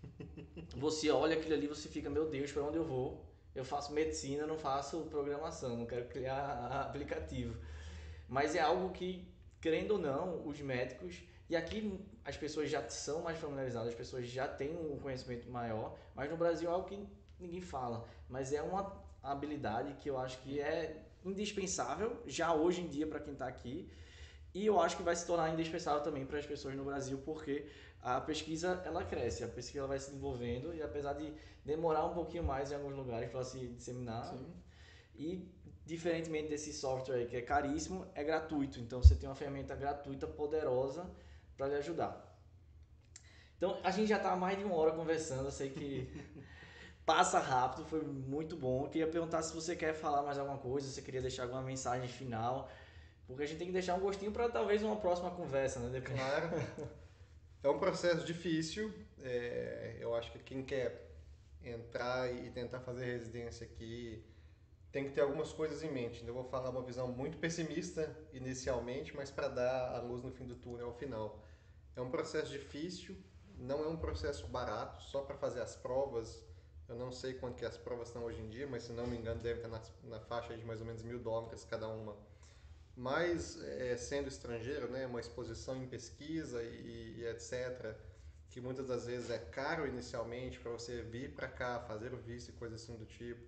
Você olha aquilo ali, você fica, meu Deus, para onde eu vou? Eu faço medicina, não faço programação, não quero criar aplicativo. Mas é algo que, querendo ou não, os médicos, e aqui as pessoas já são mais familiarizadas, as pessoas já têm um conhecimento maior, mas no Brasil é algo que ninguém fala. Mas é uma habilidade que eu acho que é indispensável já hoje em dia para quem está aqui. E eu acho que vai se tornar indispensável também para as pessoas no Brasil, porque a pesquisa ela cresce, a pesquisa ela vai se desenvolvendo e apesar de demorar um pouquinho mais em alguns lugares para se disseminar, Sim. e diferentemente desse software aí que é caríssimo, é gratuito. Então você tem uma ferramenta gratuita poderosa para lhe ajudar. Então a gente já está há mais de 1 hora conversando, eu sei que passa rápido, foi muito bom. Eu queria perguntar se você quer falar mais alguma coisa, se você queria deixar alguma mensagem final. Porque a gente tem que deixar um gostinho para talvez uma próxima conversa, né? Claro. É um processo difícil. Eu acho que quem quer entrar e tentar fazer residência aqui tem que ter algumas coisas em mente. Eu vou falar uma visão muito pessimista inicialmente, mas para dar a luz no fim do túnel ao final. É um processo difícil, não é um processo barato, só para fazer as provas. Eu não sei quanto que as provas estão hoje em dia, mas se não me engano deve estar na faixa de mais ou menos $1.000 cada uma. Mas sendo estrangeiro, né, uma exposição em pesquisa e etc., que muitas das vezes é caro inicialmente para você vir para cá, fazer o visto e coisas assim do tipo.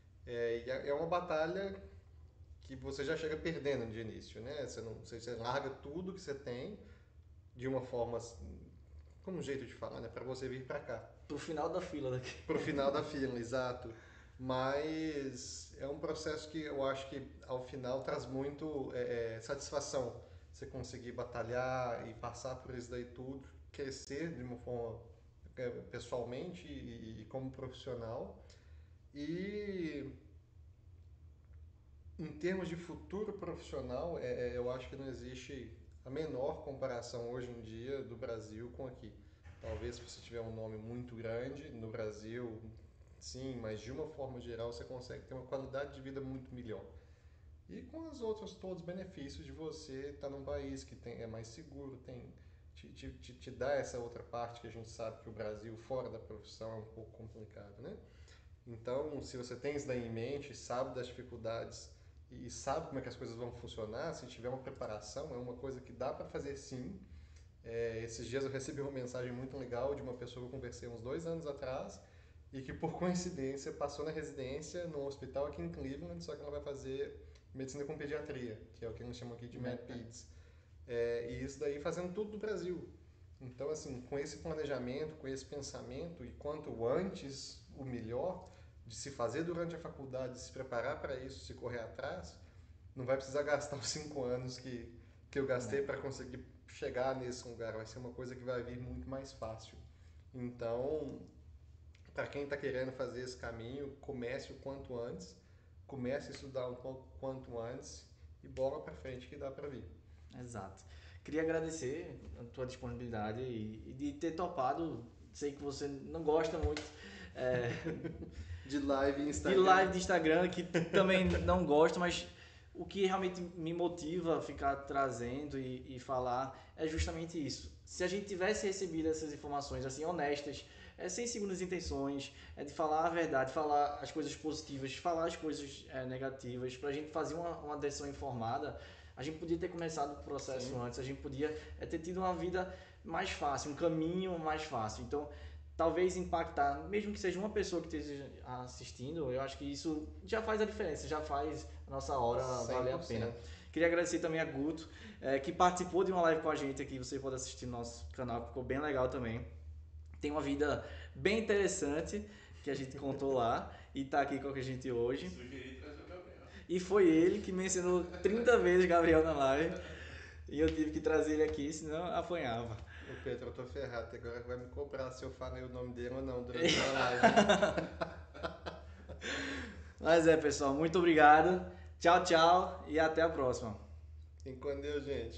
É uma batalha que você já chega perdendo de início, né? Você larga tudo que você tem de uma forma, como um jeito de falar, né? Para você vir para cá. Pro final da fila daqui. Pro final da fila, exato. Mas é um processo que eu acho que ao final traz muito satisfação. Você conseguir batalhar e passar por isso daí tudo, crescer de uma forma pessoalmente e como profissional. E em termos de futuro profissional, eu acho que não existe a menor comparação hoje em dia do Brasil com aqui. Talvez se você tiver um nome muito grande no Brasil, sim, mas de uma forma geral você consegue ter uma qualidade de vida muito melhor. E com os outros todos os benefícios de você estar num país que é mais seguro, tem te dá essa outra parte que a gente sabe que o Brasil, fora da profissão, é um pouco complicado, né? Então, se você tem isso daí em mente, sabe das dificuldades e sabe como é que as coisas vão funcionar, se tiver uma preparação, é uma coisa que dá para fazer sim. Esses dias eu recebi uma mensagem muito legal de uma pessoa que eu conversei uns 2 anos atrás e que, por coincidência, passou na residência num hospital aqui em Cleveland, só que ela vai fazer medicina com pediatria, que é o que eles chamam aqui de MedPeds. E isso daí fazendo tudo do Brasil. Então, assim, com esse planejamento, com esse pensamento, e quanto antes, o melhor, de se fazer durante a faculdade, de se preparar para isso, se correr atrás, não vai precisar gastar os 5 anos que eu gastei para conseguir chegar nesse lugar. Vai ser uma coisa que vai vir muito mais fácil. Então, para quem está querendo fazer esse caminho, comece o quanto antes, comece a estudar um pouco quanto antes e bola para frente que dá para vir. Exato. Queria agradecer a tua disponibilidade e de ter topado. Sei que você não gosta muito de live e Instagram. De live de Instagram, que também não gosto, mas o que realmente me motiva a ficar trazendo e falar é justamente isso. Se a gente tivesse recebido essas informações assim honestas, sem segundas intenções, de falar a verdade, falar as coisas positivas, falar as coisas negativas, para a gente fazer uma decisão informada, a gente podia ter começado o processo antes, a gente podia ter tido uma vida mais fácil, um caminho mais fácil. Então, talvez impactar, mesmo que seja uma pessoa que esteja assistindo, eu acho que isso já faz a diferença, já faz a nossa hora 100%. valer a pena. Queria agradecer também a Guto, que participou de uma live com a gente aqui, você pode assistir no nosso canal, que ficou bem legal também. Tem uma vida bem interessante que a gente contou lá e está aqui com a gente hoje. Sugeri trazer o Gabriel. E foi ele que mencionou 30 vezes Gabriel na live e eu tive que trazer ele aqui, senão apanhava. Ô Pedro, eu tô ferrado, até agora vai me cobrar se eu falei o nome dele ou não durante a live. Mas pessoal, muito obrigado. Tchau, tchau e até a próxima. Fiquem com Deus, gente.